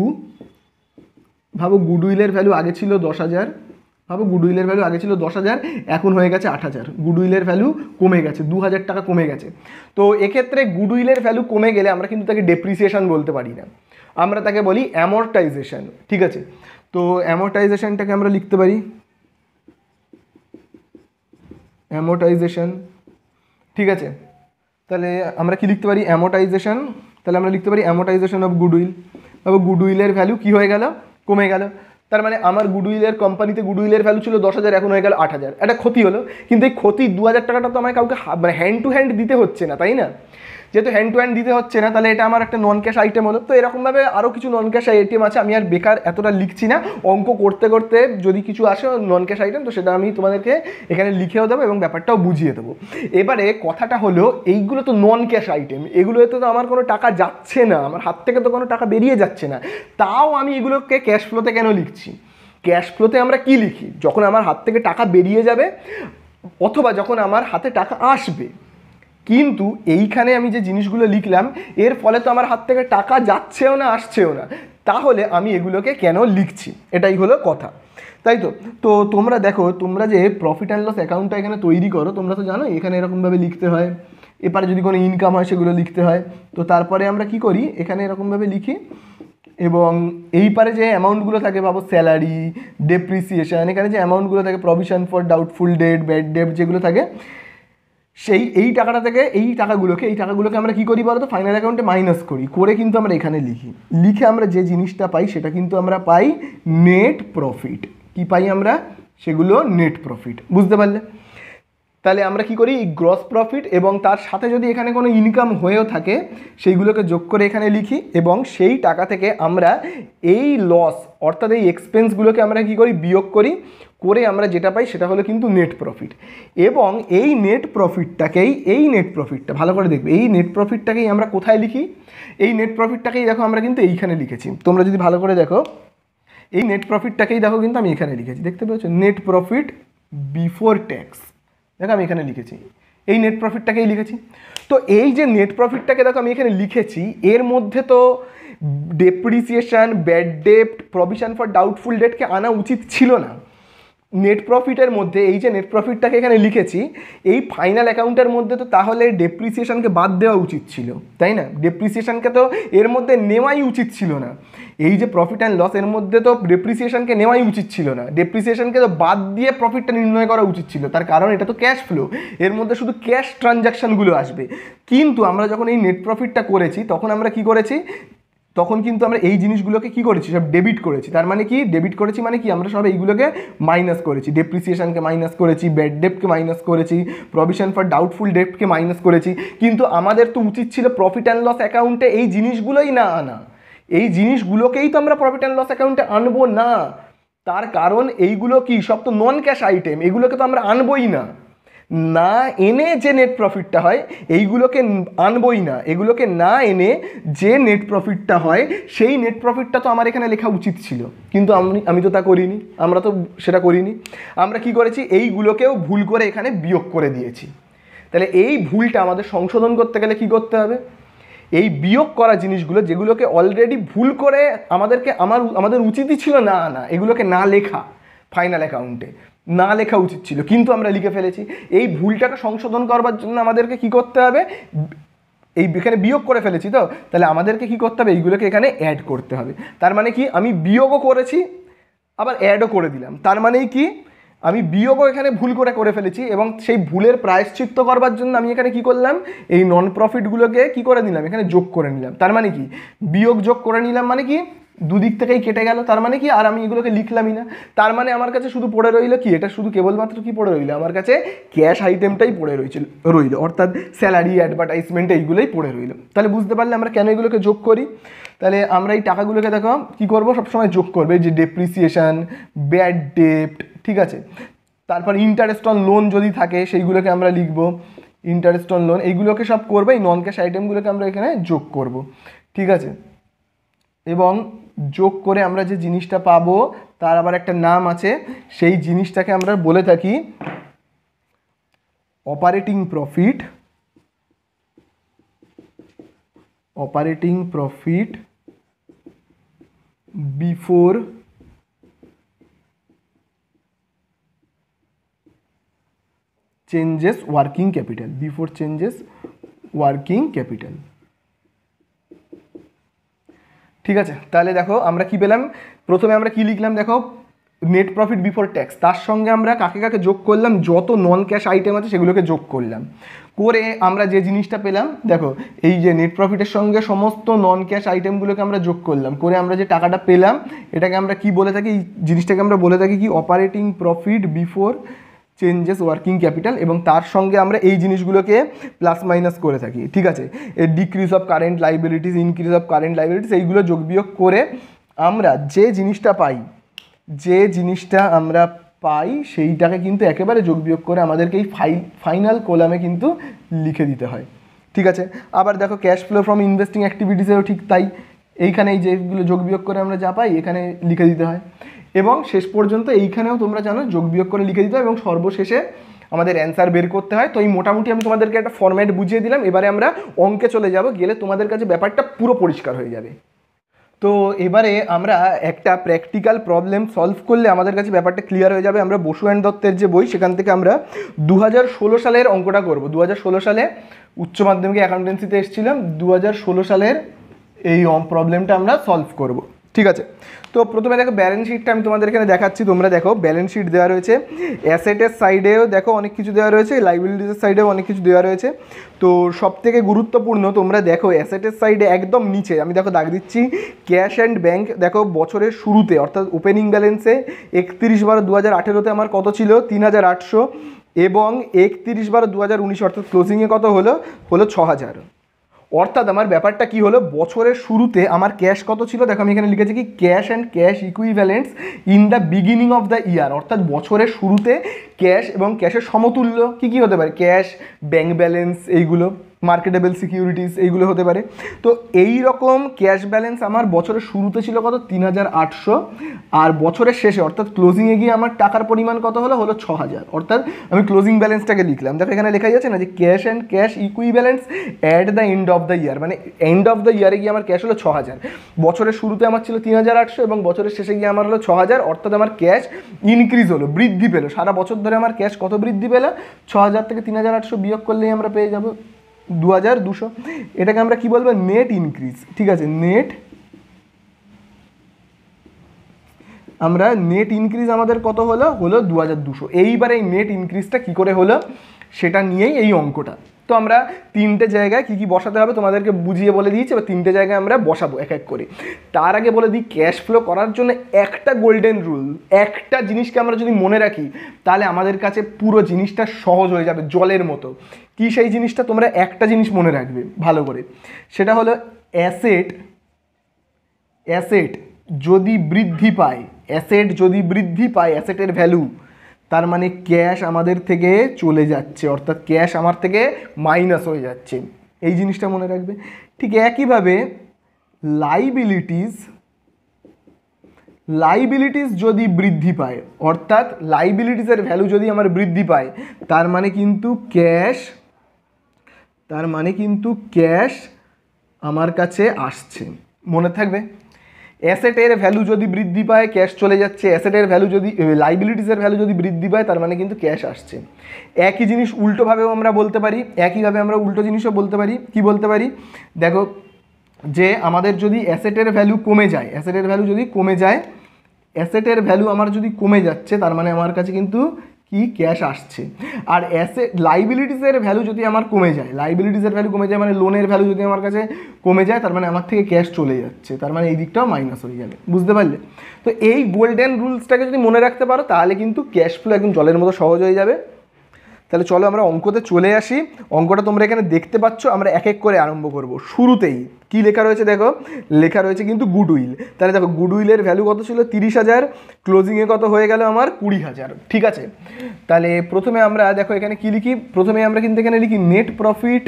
ভ্যালু আগে ছিল 10,000, ভাবো গুডউইলের ভ্যালু আগে ছিল 10,000, এখন হয়ে গেছে 8,000, গুডউইলের ভ্যালু কমে গেছে, 2,000 টাকা কমে গেছে। তো এক্ষেত্রে গুডউইলের ভ্যালু কমে গেলে আমরা কিন্তু তাকে ডেপ্রিসিয়েশন বলতে পারি না, আমরা তাকে বলি অ্যামর্টাইজেশন। ঠিক আছে, তো অ্যামর্টাইজেশনটাকে আমরা লিখতে পারি অ্যামর্টাইজেশন। ঠিক আছে, তাহলে আমরা কি লিখতে পারি, অ্যামর্টাইজেশন। তাহলে আমরা লিখতে পারি অ্যামর্টাইজেশন অফ গুডউইল। তবে গুডউইলের ভ্যালু কি হয়ে গেল, কমে গেল। তার মানে আমার গুডউইলের কোম্পানিতে গুডউইলের ভ্যালু ছিল 10,000, এখন হয়ে গেল 8,000, একটা ক্ষতি হলো। কিন্তু এই ক্ষতি 2,000 টাকাটা তো আমায় কাউকে মানে হ্যান্ড টু হ্যান্ড দিতে হচ্ছে না, তাই না? যেহেতু হ্যান্ড টু হ্যান্ড দিতে হচ্ছে না, তাহলে এটা আমার একটা নন ক্যাশ আইটেম হলো। তো এরকমভাবে আরও কিছু নন ক্যাশ আইটেম আছে, আমি আর বেকার এতটা লিখছি না, অঙ্ক করতে করতে যদি কিছু আসে নন ক্যাশ আইটেম, তো সেটা আমি তোমাদেরকে এখানে লিখেও দেবো এবং ব্যাপারটাও বুঝিয়ে দেবো। এবারে কথাটা হলো, এইগুলো তো নন ক্যাশ আইটেম, এগুলোতে তো আমার কোনো টাকা যাচ্ছে না, আমার হাত থেকে তো কোনো টাকা বেরিয়ে যাচ্ছে না, তাও আমি এগুলোকে ক্যাশ ফ্লোতে কেন লিখছি? ক্যাশ ফ্লোতে আমরা কি লিখি, যখন আমার হাত থেকে টাকা বেরিয়ে যাবে অথবা যখন আমার হাতে টাকা আসবে। কিন্তু এইখানে আমি যে জিনিসগুলো লিখলাম, এর ফলে তো আমার হাত থেকে টাকা যাচ্ছেও না, আসছেও না, তাহলে আমি এগুলোকে কেন লিখছি, এটাই হলো কথা, তাই তো? তো তোমরা দেখো, তোমরা যে প্রফিট অ্যান্ড লস অ্যাকাউন্টটা এখানে তৈরি করো, তোমরা তো জানো এখানে এরকমভাবে লিখতে হয়, এবারে যদি কোনো ইনকাম হয় সেগুলো লিখতে হয়। তো তারপরে আমরা কি করি, এখানে এরকমভাবে লিখি, এবং এই পারে যে অ্যামাউন্টগুলো থাকে, ভাবো স্যালারি, ডেপ্রিসিয়েশন, এখানে যে অ্যামাউন্টগুলো থাকে, provision for doubtful debt, bad debt যেগুলো থাকে, এই টাকাটা থেকে এই টাকাগুলোকে আমরা কী করি বলো তো, ফাইনাল অ্যাকাউন্টে মাইনাস করি, করে কিন্তু আমরা এখানে লিখে আমরা যে জিনিসটা পাই সেটা কিন্তু আমরা পাই নেট প্রফিট। কি পাই আমরা, সেগুলো নেট প্রফিট। বুঝতে পারলে? তাহলে আমরা কি করি, গ্রস প্রফিট এবং তার সাথে যদি এখানে কোনো ইনকাম হয়েও থাকে সেইগুলোকে যোগ করে এখানে লিখি, এবং সেই টাকা থেকে আমরা এই লস অর্থাৎ এই এক্সপেন্সগুলোকে আমরা কি করি, বিয়োগ করি, করে আমরা যেটা পাই সেটা হলো কিন্তু নেট প্রফিট। এবং এই নেট প্রফিটটা ভালো করে দেখবে, এই নেট প্রফিটটাকেই আমরা কোথায় লিখি, এই নেট প্রফিটটাকেই দেখো আমরা কিন্তু এইখানে লিখেছি। তোমরা যদি ভালো করে দেখো, এই নেট প্রফিটটাকেই দেখো কিন্তু আমি এখানে লিখেছি, দেখতে পাচ্ছ, নেট প্রফিট বিফোর ট্যাক্স, দেখো আমি এখানে লিখেছি, এই নেট প্রফিটটাকেই লিখেছি। তো এই যে নেট প্রফিটটাকে দেখো আমি এখানে লিখেছি, এর মধ্যে তো ডেপ্রিসিয়েশন, ব্যাড ডেপ্ট, প্রভিশন ফর ডাউটফুল ডেটকে আনা উচিত ছিল না। নেট প্রফিটের মধ্যে এই যে নেট প্রফিটটাকে এখানে লিখেছি, এই ফাইনাল অ্যাকাউন্টের মধ্যে তো তাহলে ডেপ্রিসিয়েশনকে বাদ দেওয়া উচিত ছিল, তাই না? ডেপ্রিসিয়েশনকে তো এর মধ্যে নেওয়াই উচিত ছিল না। এই যে প্রফিট অ্যান্ড লস এর মধ্যে তো ডেপ্রিসিয়েশনকে নেওয়াই উচিত ছিল না, ডেপ্রিসিয়েশনকে তো বাদ দিয়ে প্রফিটটা নির্ণয় করা উচিত ছিল। তার কারণ এটা তো ক্যাশ ফ্লো, এর মধ্যে শুধু ক্যাশ ট্রানজ্যাকশানগুলো আসবে। কিন্তু আমরা যখন এই নেট প্রফিটটা করেছি তখন আমরা কি করেছি, তখন কিন্তু আমরা এই জিনিসগুলোকে কি করেছি, সব ডেবিট করেছি। তার মানে কি ডেবিট করেছি মানে কি, আমরা সব এইগুলোকে মাইনাস করেছি, ডেপ্রিসিয়েশনকে মাইনাস করেছি, ব্যাড ডেপ্টকে মাইনাস করেছি, প্রভিশন ফর ডাউটফুল ডেপ্টকে মাইনাস করেছি। কিন্তু আমাদের তো উচিত ছিল প্রফিট অ্যান্ড লস অ্যাকাউন্টে এই জিনিসগুলোই না আনা, এই জিনিসগুলোকেই তো আমরা প্রফিট অ্যান্ড লস অ্যাকাউন্টে আনবো না। তার কারণ এইগুলো কি সব তো নন ক্যাশ আইটেম, এগুলোকে তো আমরা আনবই না। না এনে যে নেট প্রফিটটা হয় এইগুলোকে আনবই না, এগুলোকে না এনে যে নেট প্রফিটটা হয় সেই নেট প্রফিটটা তো আমার এখানে লেখা উচিত ছিল, কিন্তু আমি তো তা করিনি, আমরা তো সেটা করিনি। আমরা কি করেছি, এইগুলোকেও ভুল করে এখানে বিয়োগ করে দিয়েছি। তাহলে এই ভুলটা আমাদের সংশোধন করতে গেলে কি করতে হবে, এই বিয়োগ করা জিনিসগুলো যেগুলোকে অলরেডি ভুল করে আমাদের উচিতই ছিল না আনা, এগুলোকে না লেখা, ফাইনাল অ্যাকাউন্টে না লেখা উচিত ছিল কিন্তু আমরা লিখে ফেলেছি। এই ভুলটাকে সংশোধন করবার জন্য আমাদেরকে কি করতে হবে, এই এখানে বিয়োগ করে ফেলেছি তো, তাহলে আমাদেরকে কি করতে হবে, এইগুলোকে এখানে অ্যাড করতে হবে। তার মানে কি আমি বিয়োগও করেছি আবার অ্যাডও করে দিলাম, তার মানেই কি আমি বিয়োগও এখানে ভুল করে ফেলেছি এবং সেই ভুলের প্রায়শ্চিত্ত করবার জন্য আমি এখানে কি করলাম, এই নন প্রফিটগুলোকে কি করে দিলাম, এখানে যোগ করে নিলাম। তার মানে কি বিয়োগ যোগ করে নিলাম মানে কি দুদিক থেকেই কেটে গেল, তার মানে কি আর আমি এগুলোকে লিখলামই না। তার মানে আমার কাছে শুধু পড়ে রইল কি, এটা শুধু কেবলমাত্র কি পড়ে রইল, আমার কাছে ক্যাশ আইটেমটাই পড়ে রইল, অর্থাৎ স্যালারি, অ্যাডভার্টাইজমেন্ট এইগুলোই পড়ে রইল। তাহলে বুঝতে পারলে আমরা কেন এগুলোকে যোগ করি। তাহলে আমরা এই টাকাগুলোকে দেখো কী করবো, সবসময় যোগ করবে, যে ডেপ্রিসিয়েশন, ব্যাড ডেপ্ট, ঠিক আছে, তারপর ইন্টারেস্ট অন লোন যদি থাকে সেইগুলোকে আমরা লিখবো, ইন্টারেস্ট অন লোন, এইগুলোকে সব করবো, এই নন ক্যাশ আইটেমগুলোকে আমরা এখানে যোগ করব, ঠিক আছে। এবং যোগ করে আমরা যে জিনিসটা পাবো তার আবার একটা নাম আছে, সেই জিনিসটাকে আমরা বলে থাকি operating profit, operating profit before changes working capital, before changes working capital, ঠিক আছে। তাহলে দেখো আমরা কি পেলাম, প্রথমে আমরা কি লিখলাম, দেখো নেট প্রফিট বিফোর ট্যাক্স, তার সঙ্গে আমরা কাকে কাকে যোগ করলাম, যত নন ক্যাশ আইটেম আছে সেগুলোকে যোগ করলাম, করে আমরা যে জিনিসটা পেলাম, দেখো এই যে নেট প্রফিটের সঙ্গে সমস্ত নন ক্যাশ আইটেমগুলোকে আমরা যোগ করলাম, করে আমরা যে টাকাটা পেলাম এটাকে আমরা কি বলে থাকি, এই জিনিসটাকে আমরা বলে থাকি কি operating profit before changes working capital, এবং তার সঙ্গে আমরা এই জিনিসগুলোকে প্লাস মাইনাস করে থাকি, ঠিক আছে। Decrease of current liabilities, increase of current liabilities, এইগুলো যোগ বিয়োগ করে আমরা যে জিনিসটা পাই, যে জিনিসটা আমরা পাই সেইটাকে কিন্তু একেবারে যোগ বিয়োগ করে আমাদেরকে এই ফাইনাল কলামে কিন্তু লিখে দিতে হয়, ঠিক আছে। আবার দেখো ক্যাশ ফ্লো ফ্রম ইনভেস্টিং অ্যাক্টিভিটিসেও ঠিক তাই, এইখানে এই যেগুলো যোগ বিয়োগ করে আমরা যা পাই এখানে লিখে দিতে হয়, এবং শেষ পর্যন্ত এইখানেও তোমরা জানো যোগ বিয়োগ করে লিখে দিতে হয়, এবং সর্বশেষে আমাদের অ্যান্সার বের করতে হয়। তো এই মোটামুটি আমি তোমাদেরকে একটা ফরম্যাট বুঝিয়ে দিলাম, এবারে আমরা অঙ্কে চলে যাব, গেলে তোমাদের কাছে ব্যাপারটা পুরো পরিষ্কার হয়ে যাবে। তো এবারে আমরা একটা প্র্যাকটিক্যাল প্রবলেম সলভ করলে আমাদের কাছে ব্যাপারটা ক্লিয়ার হয়ে যাবে। আমরা বসু অ্যান্ড দত্তের যে বই সেখান থেকে আমরা 2016 সালের অঙ্কটা করব। 2016 সালে উচ্চ মাধ্যমিকে অ্যাকাউন্টেন্সিতে এসেছিলাম, 2016 সালের এই প্রবলেমটা আমরা সলভ করব, ঠিক আছে। তো প্রথমে দেখো ব্যালেন্স শিটটা আমি তোমাদের এখানে দেখাচ্ছি, তোমরা দেখো ব্যালেন্স শিট দেওয়া রয়েছে, অ্যাসেটের সাইডেও দেখো অনেক কিছু দেওয়া রয়েছে, লাইবিলিটিসের সাইডেও অনেক কিছু দেওয়া রয়েছে। তো সবথেকে গুরুত্বপূর্ণ তোমরা দেখো অ্যাসেটের সাইডে একদম নিচে আমি দেখো দাগ দিচ্ছি ক্যাশ অ্যান্ড ব্যাঙ্ক, দেখো বছরের শুরুতে অর্থাৎ ওপেনিং ব্যালেন্সে 31/12/2018 আমার কত ছিল 3800, এবং 31/12/2019 অর্থাৎ ক্লোজিংয়ে কত হলো 6000। অর্থাৎ আমার ব্যাপারটা কি হলো, বছরের শুরুতে আমার ক্যাশ কত ছিল, দেখো আমি এখানে লিখেছি কি cash and cash equivalents in the beginning of the year, অর্থাৎ বছরের শুরুতে ক্যাশ এবং ক্যাশের সমতুল্য কী কী হতে পারে, ক্যাশ, ব্যাঙ্ক ব্যালেন্স, এইগুলো মার্কেটেবল সিকিউরিটিস এইগুলো হতে পারে। তো এই রকম ক্যাশ ব্যালেন্স আমার বছরের শুরুতে ছিল কত 3800, আর বছরের শেষে অর্থাৎ ক্লোজিংয়ে গিয়ে আমার টাকার পরিমাণ কত হলো 6000। অর্থাৎ আমি ক্লোজিং ব্যালেন্সটাকে লিখলাম, দেখো এখানে লেখা যাচ্ছে না যে cash and cash equivalents at the end of the year, মানে এন্ড অফ দ্য ইয়ারে গিয়ে আমার ক্যাশ হলো 6000। বছরের শুরুতে আমার ছিল 3800 এবং বছরের শেষে গিয়ে আমার হলো 6000, অর্থাৎ আমার ক্যাশ ইনক্রিজ হলো, বৃদ্ধি পেলো। সারা বছর ধরে আমার ক্যাশ কত বৃদ্ধি পেলো, 6000 থেকে 3800 বিয়োগ করলেই আমরা পেয়ে যাবো 2200। এটাকে আমরা কি বলবো, নেট ইনক্রিজ। ঠিক আছে, আমরা নেট ইনক্রিজ আমাদের কত হলো 2200। এইবার এই নেট ইনক্রিজটা কি করে হলো সেটা নিয়েই এই অঙ্কটা। তো আমরা তিনটে জায়গায় কি কি বসাতে হবে তোমাদেরকে বুঝিয়ে বলে দিয়েছি, এবার তিনটে জায়গায় আমরা বসাবো এক এক করে। তার আগে বলে দিই, ক্যাশ ফ্লো করার জন্য একটা গোল্ডেন রুল, একটা জিনিসকে আমরা যদি মনে রাখি তাহলে আমাদের কাছে পুরো জিনিসটা সহজ হয়ে যাবে জলের মতো। কি সেই জিনিসটা, তোমরা একটা জিনিস মনে রাখবে ভালো করে, সেটা হলো অ্যাসেট যদি বৃদ্ধি পায়, অ্যাসেটের ভ্যালু, তার মানে ক্যাশ আমাদের থেকে চলে যাচ্ছে, অর্থাৎ ক্যাশ আমার থেকে মাইনাস হয়ে যাচ্ছে, এই জিনিসটা মনে রাখবে। ঠিক একইভাবে লাইবিলিটিস যদি বৃদ্ধি পায়, অর্থাৎ লাইবিলিটিসের ভ্যালু যদি আমার বৃদ্ধি পায়, তার মানে কিন্তু ক্যাশ আমার কাছে আসছে, মনে থাকবে। অ্যাসেটের ভ্যালু যদি বৃদ্ধি পায় ক্যাশ চলে যাচ্ছে, অ্যাসেটের ভ্যালু যদি লাইবিলিটিসের ভ্যালু যদি বৃদ্ধি পায় তার মানে কিন্তু ক্যাশ আসছে। একই জিনিস উল্টোভাবেও আমরা বলতে পারি, একইভাবে আমরা উল্টো জিনিসও বলতে পারি। কি বলতে পারি, দেখো যে আমাদের যদি অ্যাসেটের ভ্যালু কমে যায়, অ্যাসেটের ভ্যালু আমার যদি কমে যাচ্ছে তার মানে আমার কাছে কিন্তু কি ক্যাশ আসছে। আর লাইবিলিটিসের ভ্যালু যদি আমার কমে যায়, মানে লোনের ভ্যালু যদি আমার কাছে কমে যায় তার মানে আমার থেকে ক্যাশ চলে যাচ্ছে, তার মানে এই দিকটাও মাইনাস হয়ে যাবে, বুঝতে পারলে? তো এই গোল্ডেন রুলসটাকে যদি মনে রাখতে পারো তাহলে কিন্তু ক্যাশ ফ্লো একদম জলের মতো সহজ হয়ে যাবে। তাহলে চলো আমরা অঙ্কতে চলে আসি। অঙ্কটা তোমরা এখানে দেখতে পাচ্ছ, আমরা এক এক করে আরম্ভ করব। শুরুতেই কি লেখা রয়েছে দেখো, লেখা রয়েছে কিন্তু গুডউইল। তাহলে দেখো গুডউইলের ভ্যালু কত ছিল 30000, ক্লোজিংয়ে কত হয়ে গেল আমার 20000। ঠিক আছে, তাহলে প্রথমে আমরা দেখো এখানে কি লিখি, প্রথমে আমরা কিন্তু এখানে লিখি net profit,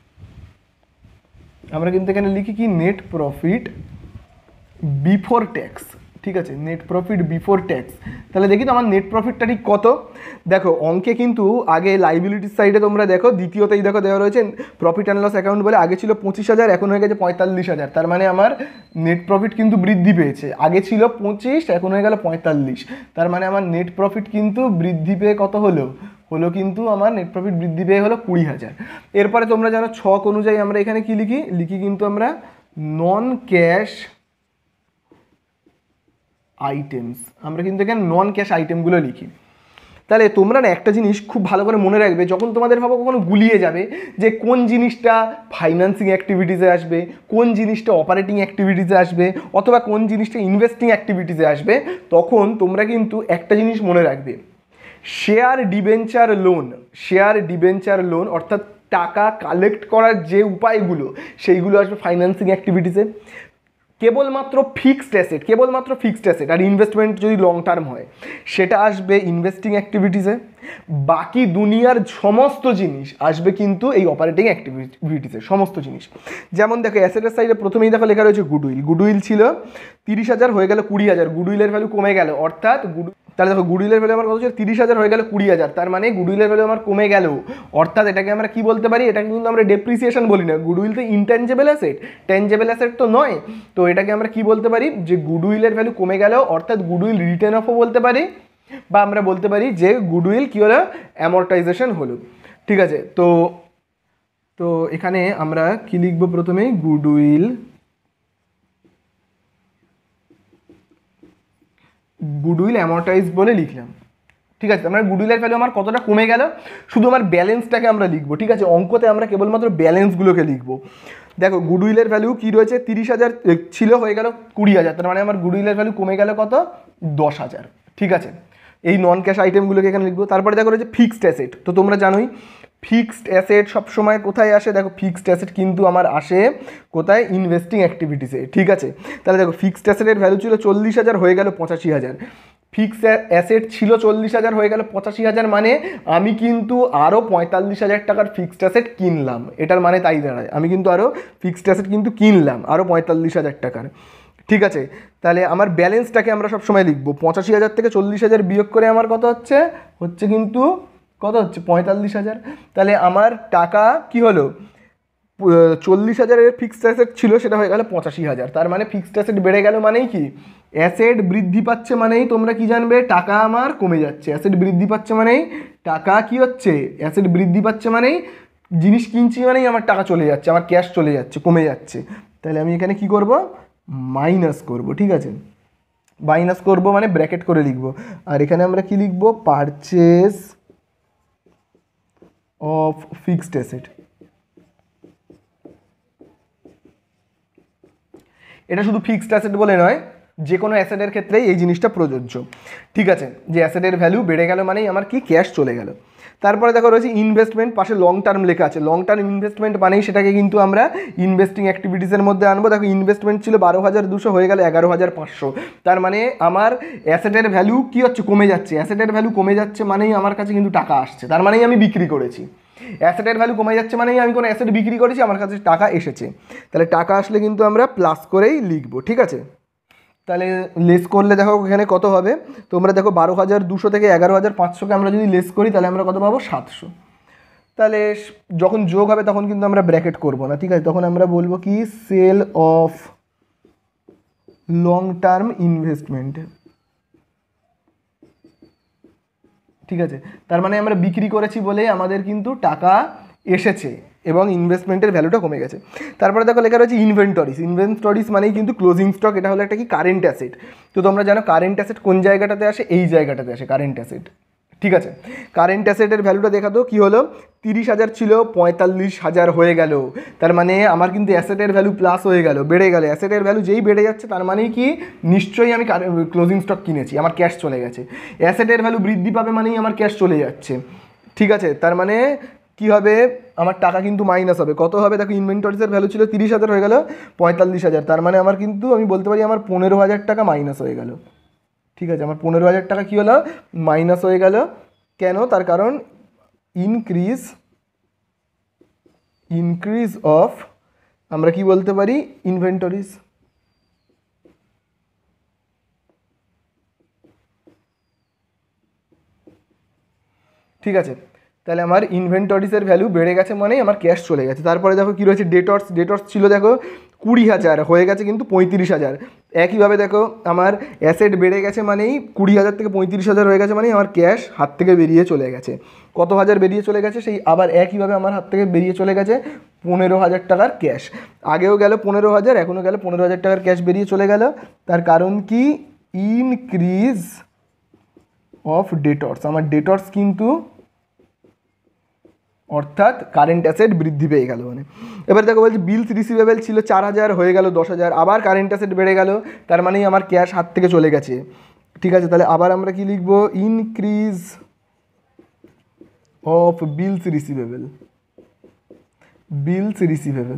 net profit before tax. ঠিক আছে, নেট প্রফিট বিফোর ট্যাক্স। তাহলে দেখি তো আমার নেট প্রফিটটা ঠিক কত। দেখো অঙ্কে কিন্তু আগে লাইবিলিটির সাইডে তোমরা দেখো দ্বিতীয়তেই দেখো দেওয়া রয়েছে প্রফিট অ্যান্ড লস অ্যাকাউন্ট বলে, আগে ছিল 25000 এখন হয়ে গেছে 45000। তার মানে আমার নেট প্রফিট কিন্তু বৃদ্ধি পেয়েছে, আগে ছিল 25 এখন হয়ে গেল 45। তার মানে আমার নেট প্রফিট কিন্তু বৃদ্ধি পেয়ে কত হলো কিন্তু আমার নেট প্রফিট বৃদ্ধি পেয়ে হলো 20000। এরপরে তোমরা জানো ছক অনুযায়ী আমরা এখানে কি লিখি কিন্তু আমরা নন ক্যাশ আইটেমস, আমরা কিন্তু এখানে নন ক্যাশ আইটেমগুলো লিখি। তাহলে তোমরা না একটা জিনিস খুব ভালো করে মনে রাখবে, যখন তোমাদের ভাবো কখনো গুলিয়ে যাবে যে কোন জিনিসটা ফাইন্যান্সিং অ্যাক্টিভিটিসে আসবে, কোন জিনিসটা অপারেটিং অ্যাক্টিভিটিসে আসবে, অথবা কোন জিনিসটা ইনভেস্টিং অ্যাক্টিভিটিসে আসবে, তখন তোমরা কিন্তু একটা জিনিস মনে রাখবে, শেয়ার ডিবেঞ্চার লোন অর্থাৎ টাকা কালেক্ট করার যে উপায়গুলো সেইগুলো আসবে ফাইন্যান্সিং অ্যাক্টিভিটিসে। কেবলমাত্র ফিক্সড অ্যাসেট আর ইনভেস্টমেন্ট যদি লং টার্ম হয় সেটা আসবে ইনভেস্টিং অ্যাক্টিভিটিসে। বাকি দুনিয়ার সমস্ত জিনিস আসবে কিন্তু এই অপারেটিং অ্যাক্টিভিটিসে, সমস্ত জিনিস। যেমন দেখো অ্যাসেটের সাইডে প্রথমেই দেখো লেখা রয়েছে গুডউইল ছিল 30000 হয়ে গেল 20000, গুডউইলের ভ্যালু কমে গেল, অর্থাৎ তাহলে দেখো গুডউইলের ভ্যালু আমার কত ছিল 30000 হয়ে গেল 20000, তার মানে গুডউইলের ভ্যালু আমার কমে গেল, অর্থাৎ এটাকে আমরা কি বলতে পারি, এটাকে কিন্তু আমরা ডেপ্রিসিয়েশন বলি না, গুডউইল তো ইনট্যাঞ্জেবল অ্যাসেট, ট্যাঞ্জেবল অ্যাসেট তো নয়। তো এটাকে আমরা কি বলতে পারি যে গুডউইলের ভ্যালু কমে গেল, অর্থাৎ গুডউইল রিটেন অফও বলতে পারি, বা আমরা বলতে পারি যে গুডউইল কি হলো অ্যামর্টাইজেশন হলো। ঠিক আছে, তো এখানে আমরা কি লিখবো, প্রথমেই গুডউইল অ্যামর্টাইজ বলে লিখলাম। ঠিক আছে, আমরা গুডউইলের ভ্যালু আমার কতটা কমে গেল, শুধু আমার ব্যালেন্সটাকে আমরা লিখবো। ঠিক আছে, অঙ্কতে আমরা কেবলমাত্র ব্যালেন্সগুলোকে লিখবো। দেখো গুডউইলের ভ্যালু কি রয়েছে 30000 ছিল হয়ে গেল 20000, তার মানে আমার গুডউইলের ভ্যালু কমে গেল কত 10000। ঠিক আছে, এই নন ক্যাশ আইটেমগুলোকে এখানে লিখবো। তারপরে দেখো রয়েছে ফিক্সড অ্যাসেট, তো তোমরা জানোই ফিক্সড অ্যাসেট সবসময় কোথায় আসে, দেখো ফিক্সড অ্যাসেট কিন্তু আমার আসে কোথায়, ইনভেস্টিং অ্যাক্টিভিটিসে। ঠিক আছে, তাহলে দেখো ফিক্সড অ্যাসেটের ভ্যালু ছিল 40000 হয়ে গেল 85000, ফিক্স অ্যাসেট ছিল 40,000 হয়ে গেল 85,000, মানে আমি কিন্তু আরও 45,000 টাকার ফিক্সড অ্যাসেট কিনলাম। এটার মানে তাই দাঁড়ায় আমি কিন্তু আরও ফিক্সড অ্যাসেট কিন্তু কিনলাম আরও 45,000 টাকার। ঠিক আছে, তাহলে আমার ব্যালেন্সটাকে আমরা সবসময় লিখবো 85,000 থেকে 40,000 বিয়োগ করে আমার কত হচ্ছে কিন্তু কত হচ্ছে 45,000। তাহলে আমার টাকা কি হলো 40,000-এর ফিক্সড অ্যাসেট ছিল সেটা হয়ে গেল 85,000। তার মানে ফিক্সড অ্যাসেট বেড়ে গেল মানেই কি অ্যাসেট বৃদ্ধি পাচ্ছে মানেই তোমরা কি জানবে টাকা আমার কমে যাচ্ছে। অ্যাসেট বৃদ্ধি পাচ্ছে মানেই টাকা কি হচ্ছে, অ্যাসেট বৃদ্ধি পাচ্ছে মানেই জিনিস কিনছি মানেই আমার টাকা চলে যাচ্ছে, আমার ক্যাশ চলে যাচ্ছে, কমে যাচ্ছে। তাহলে আমি এখানে কি করব মাইনাস করব। ঠিক আছে, মাইনাস করব মানে ব্র্যাকেট করে লিখব। আর এখানে আমরা কি লিখব পারচেস অফ ফিক্সড অ্যাসেট। এটা শুধু ফিক্সড অ্যাসেট বলে নয়, যে কোনো অ্যাসেটের ক্ষেত্রেই এই জিনিসটা প্রযোজ্য। ঠিক আছে, যে অ্যাসেটের ভ্যালু বেড়ে গেল মানেই আমার কি ক্যাশ চলে গেল। তারপরে দেখো রয়েছে ইনভেস্টমেন্ট, পাশে লং টার্ম লেখা আছে। লং টার্ম ইনভেস্টমেন্ট মানেই সেটাকে কিন্তু আমরা ইনভেস্টিং অ্যাক্টিভিটিসের মধ্যে আনবো। দেখো ইনভেস্টমেন্ট ছিল 12,200 হয়ে গেল 11,500। তার মানে আমার অ্যাসেটের ভ্যালু কি হচ্ছে কমে যাচ্ছে। অ্যাসেটের ভ্যালু কমে যাচ্ছে মানেই আমার কাছে কিন্তু টাকা আসছে, তার মানেই আমি বিক্রি করেছি। অ্যাসেটের ভ্যালু কমে যাচ্ছে মানেই আমি কোনো অ্যাসেট বিক্রি করেছি, আমার কাছে টাকা এসেছে। তাহলে টাকা আসলে কিন্তু আমরা প্লাস করেই লিখবো। ঠিক আছে, তাহলে লেস করলে দেখো এখানে কত হবে, তোমরা দেখো 12,200 থেকে 11,500কে আমরা যদি লেস করি তাহলে আমরা কত পাবো 700। তাহলে যখন যোগ হবে তখন কিন্তু আমরা ব্র্যাকেট করব না। ঠিক আছে, তখন আমরা বলবো কি sale of long term investment. ঠিক আছে, তার মানে আমরা বিক্রি করেছি বলে আমাদের কিন্তু টাকা এসেছে এবং ইনভেস্টমেন্টের ভ্যালুটা কমে গেছে। তারপরে দেখো লেখা রয়েছে ইনভেন্টরিজ। ইনভেন্টরিজ মানেই কিন্তু ক্লোজিং স্টক। এটা হলো একটা কি কারেন্ট অ্যাসেট। তো তোমরা জানো কারেন্ট অ্যাসেট কোন জায়গাটাতে আসে, এই জায়গাটাতে আসে কারেন্ট অ্যাসেট। ঠিক আছে, কারেন্ট অ্যাসেটের ভ্যালুটা দেখা তো কী হলো 30,000 ছিল 45,000 হয়ে গেল। তার মানে আমার কিন্তু অ্যাসেটের ভ্যালু প্লাস হয়ে গেল, বেড়ে গেল। অ্যাসেটের ভ্যালু যেই বেড়ে যাচ্ছে তার মানেই কি নিশ্চয়ই আমি ক্লোজিং স্টক কিনেছি, আমার ক্যাশ চলে গেছে। অ্যাসেটের ভ্যালু বৃদ্ধি পাবে মানেই আমার ক্যাশ চলে যাচ্ছে। ঠিক আছে, তার মানে কি হবে আমার টাকা কিন্তু মাইনাস হবে। কত হবে দেখো ইনভেন্টরিজের ভ্যালু ছিল 30,000 হয়ে গেল 45,000। তার মানে আমার কিন্তু আমি বলতে পারি আমার 15,000 টাকা মাইনাস হয়ে গেল। ঠিক আছে, আমার 15,000 টাকা কী হলো মাইনাস হয়ে গেল। কেন, তার কারণ ইনক্রিজ অফ আমরা কি বলতে পারি ইনভেন্টরিজ। ঠিক আছে, তাহলে আমার ইনভেন্টরিজের ভ্যালু বেড়ে গেছে মানেই আমার ক্যাশ চলে গেছে। তারপরে দেখো কী রয়েছে ডেটর্স। ডেটর্স ছিল দেখো 20,000 হয়ে গেছে কিন্তু 35,000। একইভাবে দেখো আমার অ্যাসেট বেড়ে গেছে মানেই 20,000 থেকে 35,000 হয়ে গেছে মানেই আমার ক্যাশ হাত থেকে বেরিয়ে চলে গেছে। কত হাজার বেরিয়ে চলে গেছে, সেই আবার একইভাবে আমার হাত থেকে বেরিয়ে চলে গেছে 15,000 টাকার ক্যাশ। আগেও গেল 15,000, এখনও গেল 15,000 টাকার ক্যাশ বেরিয়ে চলে গেল। তার কারণ কি ইনক্রিজ অফ ডেটর্স। আমার ডেটর্স কিন্তু অর্থাৎ কারেন্ট অ্যাসেট বৃদ্ধি পেয়ে গেল। মানে এবার দেখো বলছি বিলস রিসিভেবল ছিল 4,000 হয়ে গেল 10,000, আবার কারেন্ট অ্যাসেট বেড়ে গেল, তার মানেই আমার ক্যাশ হাত থেকে চলে গেছে। ঠিক আছে, তাহলে আবার আমরা কি লিখব increase of bills receivable. Bills receivable,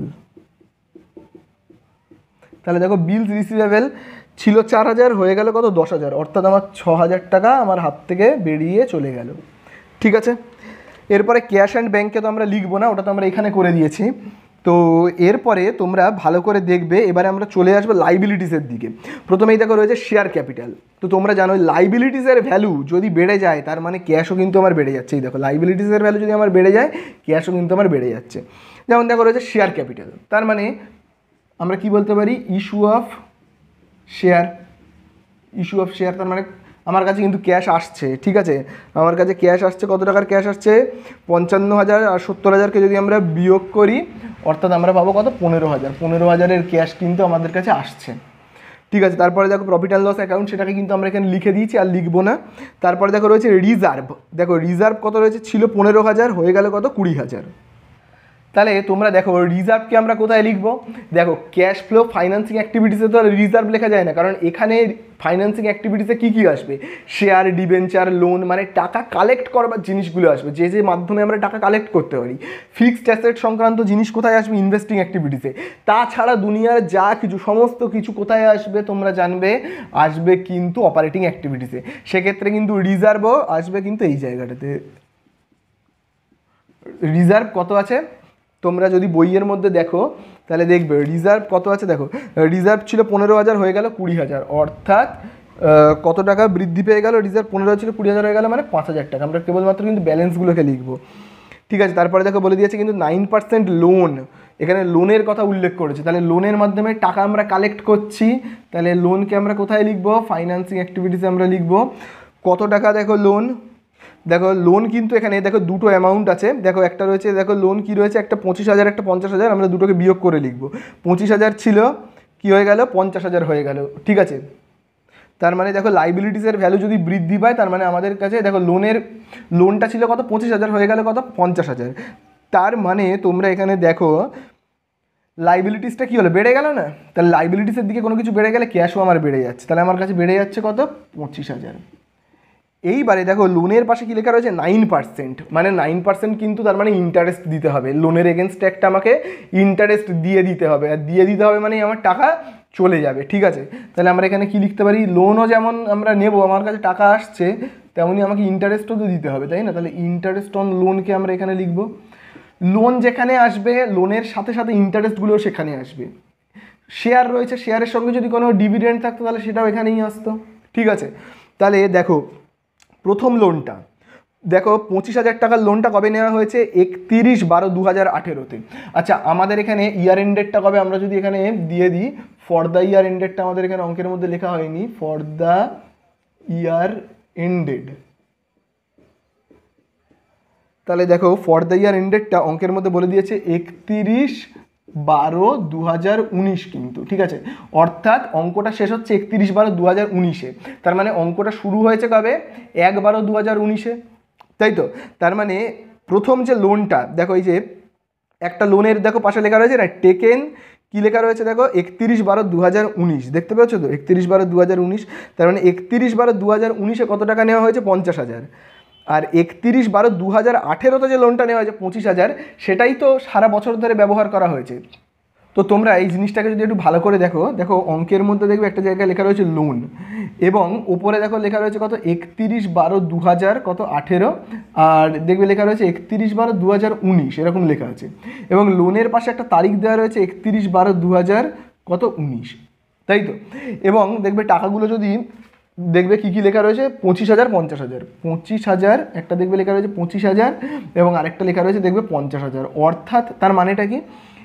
তাহলে দেখো বিলস রিসিভেবল ছিল 4,000 হয়ে গেল কত 10,000, অর্থাৎ আমার 6,000 টাকা আমার হাত থেকে বেরিয়ে চলে গেল। ঠিক আছে, এরপরে ক্যাশ অ্যান্ড ব্যাঙ্কে তো আমরা লিখবো না, ওটা তো আমরা এখানে করে দিয়েছি। তো এরপরে তোমরা ভালো করে দেখবে, এবারে আমরা চলে আসবো লাইবিলিটিসের দিকে। প্রথমেই দেখো রয়েছে শেয়ার ক্যাপিটাল। তো তোমরা জানো লাইবিলিটিসের ভ্যালু যদি বেড়ে যায় তার মানে ক্যাশও কিন্তু আমার বেড়ে যাচ্ছে। এই দেখো লাইবিলিটিসের ভ্যালু যদি আমার বেড়ে যায় ক্যাশও কিন্তু আমার বেড়ে যাচ্ছে। যেমন দেখো রয়েছে শেয়ার ক্যাপিটাল, তার মানে আমরা কি বলতে পারি issue of share. Issue of share তার মানে আমার কাছে কিন্তু ক্যাশ আসছে। ঠিক আছে, আমার কাছে ক্যাশ আসছে, কত টাকার ক্যাশ আসছে 55,000, আর 70,000কে যদি আমরা বিয়োগ করি অর্থাৎ আমরা পাবো কত 15,000। 15,000-এর ক্যাশ কিন্তু আমাদের কাছে আসছে। ঠিক আছে, তারপরে দেখো প্রফিট অ্যান্ড লস অ্যাকাউন্ট, সেটাকে কিন্তু আমরা এখানে লিখে দিয়েছি আর লিখবো না। তারপরে দেখো রয়েছে রিজার্ভ। দেখো রিজার্ভ কত রয়েছে, ছিল 15,000 হয়ে গেল কত 20,000। তাহলে তোমরা দেখো রিজার্ভকে আমরা কোথায় লিখবো, দেখো ক্যাশ ফ্লো ফাইন্যান্সিং অ্যাক্টিভিটিসে তো রিজার্ভ লেখা যায় না, কারণ এখানে ফাইন্যান্সিং অ্যাক্টিভিটিসে কী কী আসবে, শেয়ার, ডিবেঞ্চার, লোন, মানে টাকা কালেক্ট করবার জিনিসগুলো আসবে, যে যে মাধ্যমে আমরা টাকা কালেক্ট করতে পারি। ফিক্সড অ্যাসেট সংক্রান্ত জিনিস কোথায় আসবে, ইনভেস্টিং অ্যাক্টিভিটিসে। তাছাড়া দুনিয়ার যা কিছু সমস্ত কিছু কোথায় আসবে তোমরা জানবে, আসবে কিন্তু অপারেটিং অ্যাক্টিভিটিসে। সেক্ষেত্রে কিন্তু রিজার্ভও আসবে কিন্তু এই জায়গাটাতে। রিজার্ভ কত আছে তোমরা যদি বইয়ের মধ্যে দেখো তাহলে দেখবে রিজার্ভ কত আছে। দেখো রিজার্ভ ছিল 15,000 হয়ে গেল 20,000, অর্থাৎ কত টাকা বৃদ্ধি পেয়ে গেল, রিজার্ভ 15,000 ছিল 20,000 হয়ে গেল, মানে 5,000 টাকা। আমরা কেবলমাত্র কিন্তু ব্যালেন্সগুলোকে লিখবো, ঠিক আছে। তারপরে দেখো বলে দিয়েছে কিন্তু 9% লোন, এখানে লোনের কথা উল্লেখ করেছে, তাহলে লোনের মাধ্যমে টাকা আমরা কালেক্ট করছি, তাহলে লোনকে আমরা কোথায় লিখবো, ফাইন্যান্সিং অ্যাক্টিভিটিসে আমরা লিখবো। কত টাকা দেখো লোন, দেখো লোন কিন্তু এখানে দেখো দুটো অ্যামাউন্ট আছে, দেখো একটা রয়েছে, দেখো লোন কি রয়েছে, একটা 25,000 একটা 50,000, আমরা দুটোকে বিয়োগ করে লিখবো। 25,000 ছিল কি হয়ে গেল 50,000 হয়ে গেল, ঠিক আছে। তার মানে দেখো লাইবিলিটিসের ভ্যালু যদি বৃদ্ধি পায় তার মানে আমাদের কাছে দেখো লোনটা ছিল কত 25,000 হয়ে গেল কত 50,000। তার মানে তোমরা এখানে দেখো লাইবিলিটিসটা কী হলো, বেড়ে গেল না, তাহলে লাইবিলিটিসের দিকে কোনো কিছু বেড়ে গেলে ক্যাশও আমার বেড়ে যাচ্ছে, তাহলে আমার কাছে বেড়ে যাচ্ছে কত 25,000। এইবারে দেখো লোনের পাশে কী লেখা রয়েছে 9%, মানে 9% কিন্তু তার মানে ইন্টারেস্ট দিতে হবে, লোনের এগেনস্টে একটা আমাকে ইন্টারেস্ট দিয়ে দিতে হবে, আর দিয়ে দিতে হবে মানে আমার টাকা চলে যাবে, ঠিক আছে। তাহলে আমরা এখানে কি লিখতে পারি, লোনও যেমন আমরা নেব, আমার কাছে টাকা আসছে, তেমনি আমাকে ইন্টারেস্টও তো দিতে হবে, তাই না। তাহলে ইন্টারেস্ট অন লোনকে আমরা এখানে লিখব। লোন যেখানে আসবে লোনের সাথে সাথে ইন্টারেস্টগুলোও সেখানে আসবে। শেয়ার রয়েছে, শেয়ারের সঙ্গে যদি কোনো ডিভিডেন্ড থাকতো তাহলে সেটাও এখানেই আসতো, ঠিক আছে। তাহলে দেখো প্রথম লোনটা, দেখো 25,000 টাকার লোনটা কবে নেওয়া হয়েছে, 31/12/2018-তে। আচ্ছা আমাদের এখানে ইয়ার এন্ডেডটা কবে, আমরা যদি এখানে দিয়ে দিই ফর দ্য ইয়ার এন্ডেডটা, আমাদের এখানে অঙ্কের মধ্যে লেখা হয়নি, ফর দ্য ইয়ার এন্ডেড। তাহলে দেখো ফর দ্য ইয়ার এন্ডেডটা অঙ্কের মধ্যে বলে দিয়েছে 31/12/2019 কিন্তু, ঠিক আছে। অর্থাৎ অঙ্কটা শেষ হচ্ছে 31/12/2019-এ, তার মানে অঙ্কটা শুরু হয়েছে কবে 1/12/2019-এ, তাই তো। তার মানে প্রথম যে লোনটা দেখো, এই যে একটা লোনের দেখো পাশে লেখা রয়েছে না টেকেন, কী লেখা রয়েছে দেখো 31/12/2019, দেখতে পাচ্ছ তো 31/12/2019। তার মানে 31/12/2019-এ কত টাকা নেওয়া হয়েছে 50,000, আর 31/12/2018-তে যে লোনটা নেওয়া হয়েছে 25,000, সেটাই তো সারা বছর ধরে ব্যবহার করা হয়েছে। তো তোমরা এই জিনিসটাকে যদি একটু ভালো করে দেখো, দেখো অঙ্কের মধ্যে দেখবে একটা জায়গায় লেখা রয়েছে লোন, এবং উপরে দেখো লেখা রয়েছে কত 31/12/2018, আর দেখবে লেখা রয়েছে 31/12/2019, এরকম লেখা আছে। এবং লোনের পাশে একটা তারিখ দেওয়া রয়েছে 31/12/2019, তাই তো। এবং দেখবে টাকাগুলো যদি দেখবে কী কী লেখা রয়েছে 25,000 50,000, 25,000 একটা দেখবে লেখা রয়েছে 25,000, এবং আরেকটা লেখা রয়েছে দেখবে 50,000। অর্থাৎ তার মানেটা কি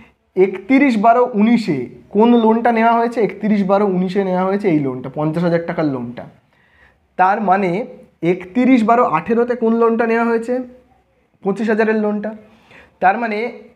31/12/19-এ কোন লোনটা নেওয়া হয়েছে, 31/12/19-এ নেওয়া হয়েছে এই লোনটা 50,000 টাকার লোনটা। তার মানে 31/12/18-তে কোন লোনটা নেওয়া হয়েছে 25,000-এর লোনটা। তার মানে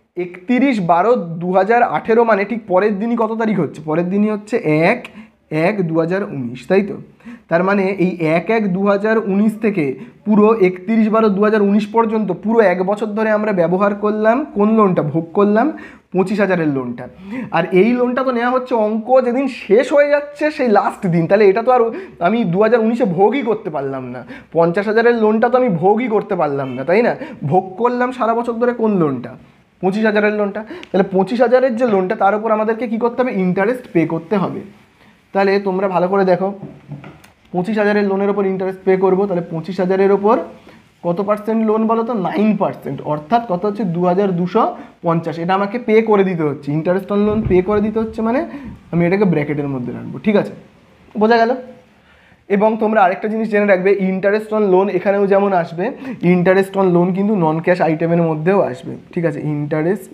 31/12/2018 মানে ঠিক পরের দিনই কত তারিখ হচ্ছে, পরের দিনই হচ্ছে 1/1/2019, তাই তো। তার মানে এই 1/1/2019 থেকে পুরো 31/12/2019 পর্যন্ত পুরো 1 বছর ধরে আমরা ব্যবহার করলাম কোন লোনটা, ভোগ করলাম 25,000-এর লোনটা। আর এই লোনটা তো নেওয়া হচ্ছে অঙ্ক যেদিন শেষ হয়ে যাচ্ছে সেই লাস্ট দিন, তাহলে এটা তো আর আমি 2019-এ ভোগই করতে পারলাম না, 50,000-এর লোনটা তো আমি ভোগই করতে পারলাম না, তাই না। ভোগ করলাম সারা বছর ধরে কোন লোনটা 25,000-এর লোনটা। তাহলে 25,000-এর যে লোনটা তার উপর আমাদেরকে কী করতে হবে, ইন্টারেস্ট পে করতে হবে। তাহলে তোমরা ভালো করে দেখো 25,000-এর লোনের ওপর ইন্টারেস্ট পে করবো, তাহলে 25,000-এর ওপর কত পার্সেন্ট লোন বলো তো 9%, অর্থাৎ কত হচ্ছে 2,250, এটা আমাকে পে করে দিতে হচ্ছে, ইন্টারেস্ট অন লোন পে করে দিতে হচ্ছে, মানে আমি এটাকে ব্র্যাকেটের মধ্যে রাখবো, ঠিক আছে, বোঝা গেল। এবং তোমরা আরেকটা জিনিস জেনে রাখবে, ইন্টারেস্ট অন লোন এখানেও যেমন আসবে, ইন্টারেস্ট অন লোন কিন্তু নন ক্যাশ আইটেমের মধ্যেও আসবে, ঠিক আছে। ইন্টারেস্ট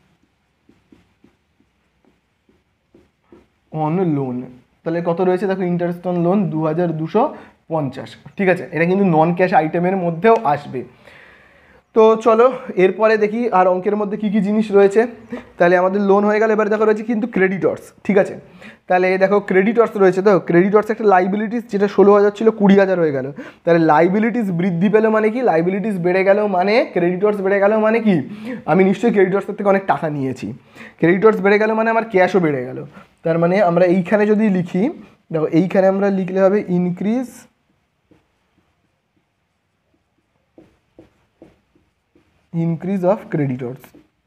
অন লোন, তাহলে কত রয়েছে দেখো ইন্টারেস্ট অন লোন 2,250, ঠিক আছে। এটা কিন্তু নন ক্যাশ আইটেমের মধ্যেও আসবে। তো চলো এরপরে দেখি আর অঙ্কের মধ্যে কী কী জিনিস রয়েছে। তাহলে আমাদের লোন হয়ে গেল, এবার দেখো রয়েছে কিন্তু ক্রেডিটর্স, ঠিক আছে। তাহলে দেখো ক্রেডিটর্স রয়েছে, তো ক্রেডিটর্স একটা লাইবিলিটিস, যেটা 16,000 ছিল 20,000 হয়ে গেল। তাহলে লাইবিলিটিস বৃদ্ধি পেলো মানে কি, লাইবিলিটিস বেড়ে গেল মানে ক্রেডিটর্স বেড়ে গেল মানে কি, আমি নিশ্চয়ই ক্রেডিটর্সের থেকে অনেক টাকা নিয়েছি। ক্রেডিটর্স বেড়ে গেল মানে আমার ক্যাশও বেড়ে গেল। তার মানে আমরা এইখানে যদি লিখি, দেখো এইখানে আমরা লিখলে হবে ইনক্রিজ অফ ক্রেডিটর্স,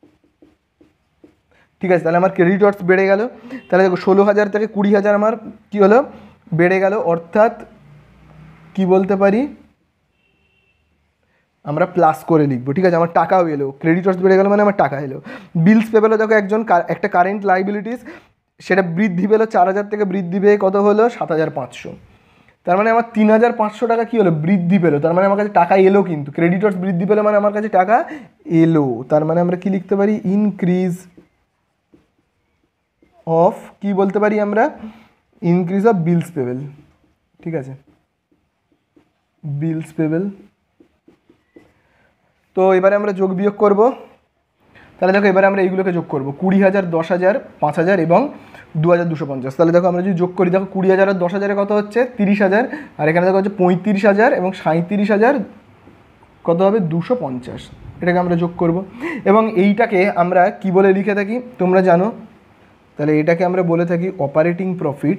ঠিক আছে। তাহলে আমার ক্রেডিটর্স বেড়ে গেল। তাহলে দেখো 16,000 থেকে 20,000 আমার কী হলো, বেড়ে গেল। অর্থাৎ কি বলতে পারি, আমরা প্লাস করে লিখবো, ঠিক আছে। আমার টাকাও এলো, ক্রেডিটর্স বেড়ে গেল মানে আমার টাকা এলো। বিলস পেবেলো, দেখো একটা কারেন্ট লাইবিলিটিস, সেটা বৃদ্ধি পেলো 4,000 থেকে বৃদ্ধি পেয়ে কত হলো 7,500। তার মানে আমার 3,500 টাকা কী হলো, বৃদ্ধি পেলো। তার মানে আমার কাছে টাকা এলো, কিন্তু ক্রেডিটর্স বৃদ্ধি পেলো মানে আমার কাছে টাকা এলো। তার মানে আমরা কি লিখতে পারি, ইনক্রিজ অফ, কি বলতে পারি আমরা, ইনক্রিজ অফ বিলস পেবেল, ঠিক আছে, বিলস পেবেল। তো এবারে আমরা যোগ বিয়োগ করব। তাহলে দেখো এবারে আমরা এইগুলোকে যোগ করব, 20,000, 10,000, 5,000 এবং 2,250। তাহলে দেখো আমরা যদি যোগ করি, দেখো 20,000 আর 10,000 কত হচ্ছে 30,000, আর এখানে দেখো হচ্ছে 35,000 এবং 37,000 কত হবে 250। এটাকে আমরা যোগ করব এবং এইটাকে আমরা কি বলে লিখে থাকি তোমরা জানো। তাহলে এটাকে আমরা বলে থাকি operating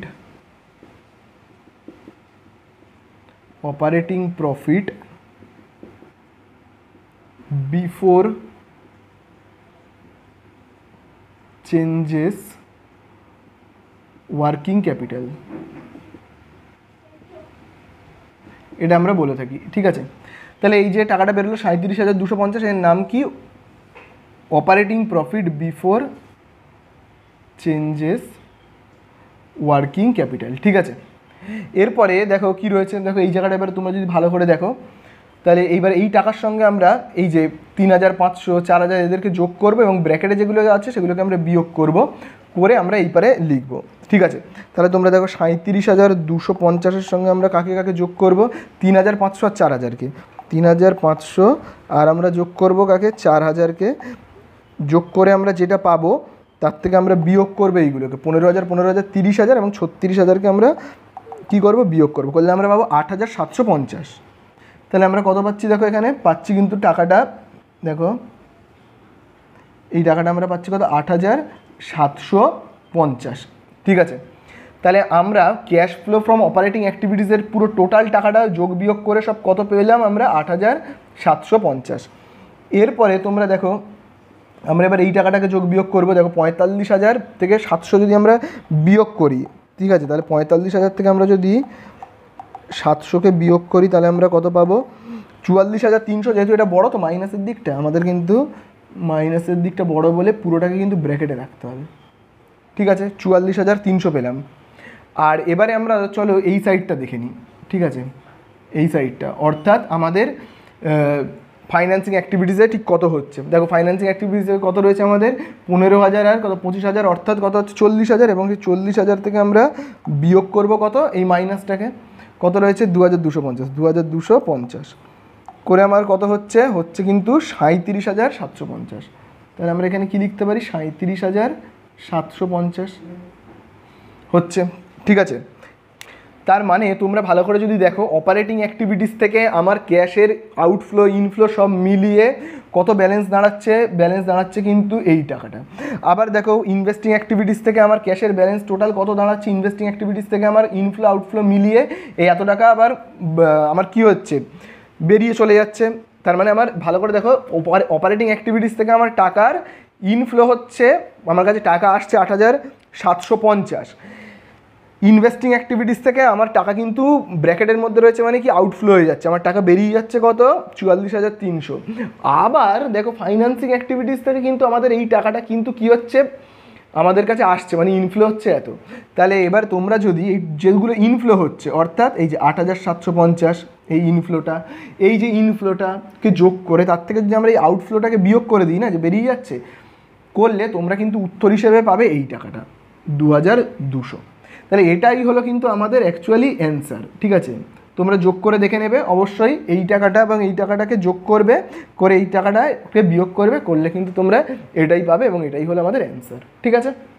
profit before changes working capital, এটা আমরা বলে থাকি, ঠিক আছে। তাহলে এই যে টাকাটা বেরোলো 37,250, এর নাম কি, operating profit before changes working capital, ঠিক আছে। এরপরে দেখো কি রয়েছে, দেখো এই জায়গাটা এবার তোমরা যদি ভালো করে দেখো, তাহলে এইবার এই টাকার সঙ্গে আমরা এই যে 3,500, 4,000 এদেরকে যোগ করবো এবং ব্র্যাকেটে যেগুলো আছে সেগুলোকে আমরা বিয়োগ করব, করে আমরা এই পারে লিখবো, ঠিক আছে। তাহলে তোমরা দেখো 37,250-এর সঙ্গে আমরা কাকে কাকে যোগ করব, 3,500 আর 4,000-কে, 3,500 আর আমরা যোগ করব কাকে, 4,000-কে। যোগ করে আমরা যেটা পাবো তার থেকে আমরা বিয়োগ করবো এইগুলোকে, 15,000, 15,000, 30,000 এবং 36,000-কে আমরা কী করবো, বিয়োগ করবো, করলে আমরা পাবো 8,750। তাহলে আমরা কত পাচ্ছি, দেখো এখানে পাচ্ছি কিন্তু টাকাটা, দেখো এই টাকাটা আমরা পাচ্ছি কত, 8,750, ঠিক আছে। তাহলে আমরা ক্যাশ ফ্লো ফ্রম অপারেটিং অ্যাক্টিভিটিসের পুরো টোটাল টাকাটা যোগ বিয়োগ করে সব কত পেলাম আমরা, 8,750। এরপরে তোমরা দেখো আমরা এবার এই টাকাটাকে যোগ বিয়োগ করবো, দেখো 45,000 থেকে 700 যদি আমরা বিয়োগ করি, ঠিক আছে। তাহলে 45,000 থেকে আমরা যদি 700-কে বিয়োগ করি তাহলে আমরা কত পাবো, 44,300। যেহেতু এটা বড় তো মাইনাসের দিকটা, আমাদের কিন্তু মাইনাসের দিকটা বড় বলে পুরোটাকে কিন্তু ব্র্যাকেটে রাখতে হবে, ঠিক আছে। 44,300 পেলাম। আর এবারে আমরা চলো এই সাইডটা দেখে নিই, ঠিক আছে, এই সাইডটা, অর্থাৎ আমাদের ফাইন্যান্সিং অ্যাক্টিভিটিসে ঠিক কত হচ্ছে। দেখো ফাইন্যান্সিং অ্যাক্টিভিটিসে কত রয়েছে আমাদের, 15,000 আর কত 25,000, অর্থাৎ কত হচ্ছে 40,000, এবং সেই 40,000 থেকে আমরা বিয়োগ করব কত, এই মাইনাসটাকে, কত রয়েছে 2,250 করে আমার কত হচ্ছে কিন্তু 37,750। তাহলে আমরা এখানে কি লিখতে পারি, 37,750 হচ্ছে, ঠিক আছে। তার মানে তোমরা ভালো করে যদি দেখো, অপারেটিং অ্যাক্টিভিটিস থেকে আমার ক্যাশের আউটফ্লো ইনফ্লো সব মিলিয়ে কত ব্যালেন্স দাঁড়াচ্ছে কিন্তু এই টাকাটা। আবার দেখো ইনভেস্টিং অ্যাক্টিভিটিস থেকে আমার ক্যাশের ব্যালেন্স টোটাল কত দাঁড়াচ্ছে, ইনভেস্টিং অ্যাক্টিভিটিস থেকে আমার ইনফ্লো আউটফ্লো মিলিয়ে এই এত টাকা আবার আমার কি হচ্ছে, বেরিয়ে চলে যাচ্ছে। তার মানে আমার ভালো করে দেখো, অপারেটিং অ্যাক্টিভিটিস থেকে আমার টাকার ইনফ্লো হচ্ছে, আমার কাছে টাকা আসছে 8,750। ইনভেস্টিং অ্যাক্টিভিটিস থেকে আমার টাকা কিন্তু ব্র্যাকেটের মধ্যে রয়েছে, মানে কি আউটফ্লো হয়ে যাচ্ছে, আমার টাকা বেরিয়ে যাচ্ছে কত, 44,300। আবার দেখো ফাইন্যান্সিং অ্যাক্টিভিটিস থেকে কিন্তু আমাদের এই টাকাটা কিন্তু কি হচ্ছে, আমাদের কাছে আসছে, মানে ইনফ্লো হচ্ছে এত। তাহলে এবার তোমরা যদি এই যেগুলো ইনফ্লো হচ্ছে, অর্থাৎ এই যে 8,750 এই ইনফ্লোটা, এই যে ইনফ্লোটাকে যোগ করে তার থেকে যদি আমরা এই আউটফ্লোটাকে বিয়োগ করে দিই না, যে বেরিয়ে যাচ্ছে, করলে তোমরা কিন্তু উত্তর হিসেবে পাবে এই টাকাটা 2,200। তাহলে এটাই হলো কিন্তু আমাদের অ্যাকচুয়ালি অ্যান্সার, ঠিক আছে। তোমরা যোগ করে দেখে নেবে। অবশ্যই এই টাকাটা এবং এই টাকাটাকে যোগ করবে, করে এই টাকাটাকে বিয়োগ করবে, করলে কিন্তু তোমরা এটাই পাবে এবং এটাই হলো আমাদের অ্যান্সার। ঠিক আছে।